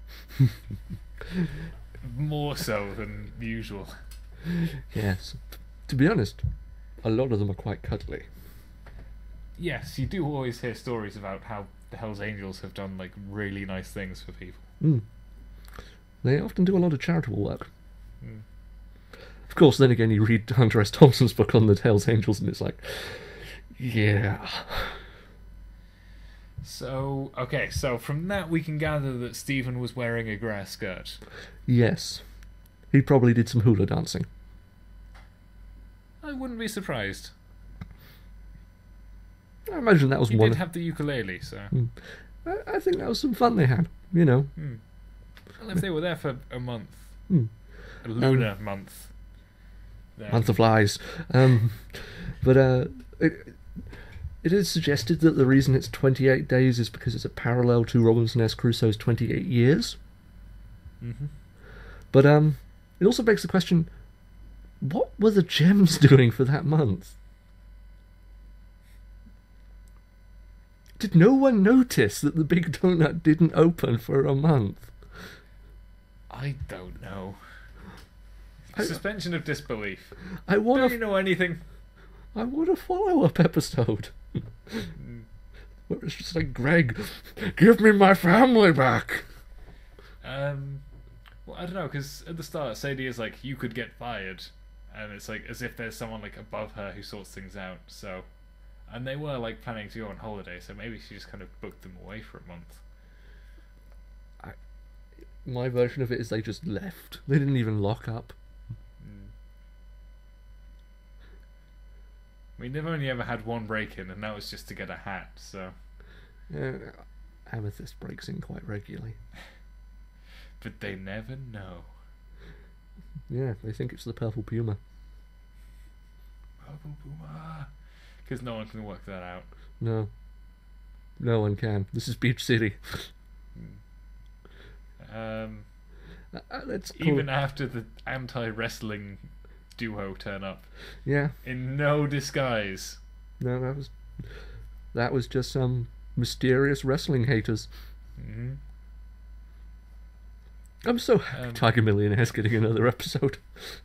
More so than usual. Yes. To be honest, a lot of them are quite cuddly. Yes, you do always hear stories about how the Hells Angels have done really nice things for people. They often do a lot of charitable work. Of course, then again, you read Hunter S. Thompson's book on the Hells Angels, and it's like, yeah. So from that we can gather that Stephen was wearing a grass skirt. Yes. He probably did some hula dancing. I wouldn't be surprised. I imagine that was He one. did have the ukulele, so... I think that was some fun they had, Well, if they were there for a month. A lunar month. Then... Month of lies. But it is suggested that the reason it's 28 days is because it's a parallel to Robinson S. Crusoe's 28 years. But it also begs the question, What were the gems doing for that month? Did no one notice that the Big Donut didn't open for a month? I don't know. I- Suspension of disbelief. I Don't want you know anything? I want a follow-up episode. Where it's just like, Greg, give me my family back. Well, I don't know, because at the start, Sadie is like, you could get fired. And it's like, as if there's someone like above her who sorts things out, so... And they were like planning to go on holiday, so maybe she just kind of booked them away for a month. My version of it is they just left. They didn't even lock up. I mean, they've only ever had one break-in, and that was just to get a hat, so... Amethyst breaks in quite regularly. But they never know. Yeah, they think it's the Purple Puma. Purple Puma! Because no one can work that out. No. No one can. This is Beach City. Let's call Even after the anti-wrestling duo turn up. Yeah. In no disguise. No, that was just some mysterious wrestling haters. Mm-hmm. I'm so happy Tiger Millionaire's getting another episode.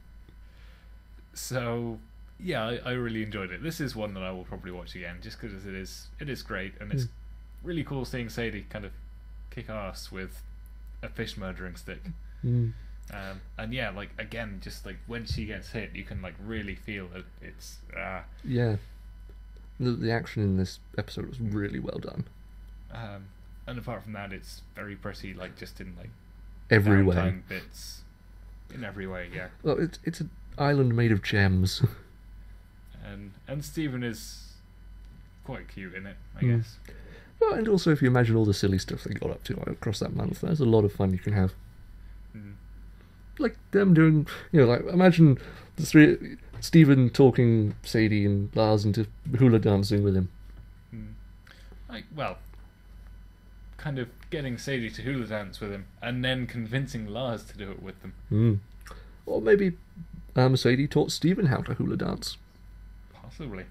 So, yeah, I really enjoyed it. This is one that I will probably watch again, just because it is great, and it's really cool seeing Sadie kind of kick ass with a fish murdering stick. And yeah, like, again, just like when she gets hit, you can like really feel that it's yeah, the action in this episode was really well done. And apart from that, it's very pretty, like just in like every way, downtime bits, in every way. Yeah. Well, it's an island made of gems. And Stephen is quite cute in it, I guess. Well, and also if you imagine all the silly stuff they got up to across that month, there's a lot of fun you can have. Like them doing, like imagine the three, Stephen talking Sadie and Lars into hula dancing with him. Like, well, kind of getting Sadie to hula dance with him, and then convincing Lars to do it with them. Or maybe Sadie taught Stephen how to hula dance. Possibly.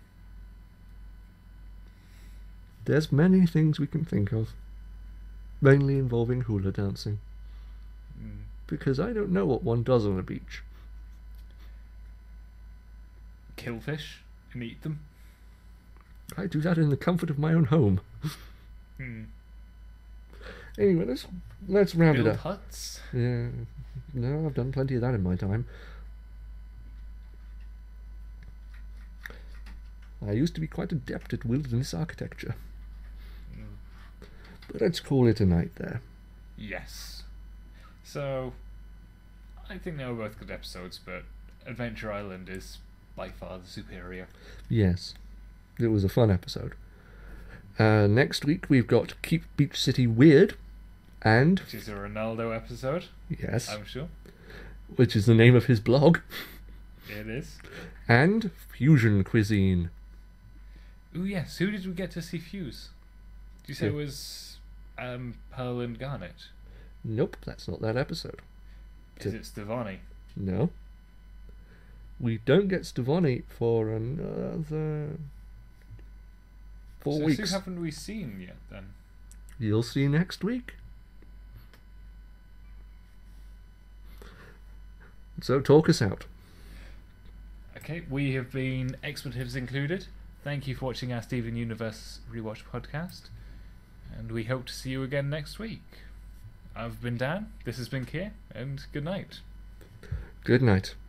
There's many things we can think of, mainly involving hula dancing. Because I don't know what one does on a beach. Kill fish and eat them. I do that in the comfort of my own home. Anyway, let's round Build it up. huts. Yeah, no, I've done plenty of that in my time. I used to be quite adept at wilderness architecture. But let's call it a night there. Yes. So, I think they were both good episodes, but Adventure Island is by far the superior. Yes, it was a fun episode. Next week we've got Keep Beach City Weird, and... Which is a Ronaldo episode. Yes. I'm sure. Which is the name of his blog. It is. And Fusion Cuisine. Ooh, yes. Who did we get to see fuse? Did you say it was Pearl and Garnet? Nope, that's not that episode. Is it Stevani? No. We don't get Stevani for another 4 weeks. Who haven't we seen yet, then? You'll see next week. So talk us out. Okay, we have been Expletives included. Thank you for watching our Steven Universe Rewatch podcast, and we hope to see you again next week. I've been Dan, this has been Keir, and good night. Good night.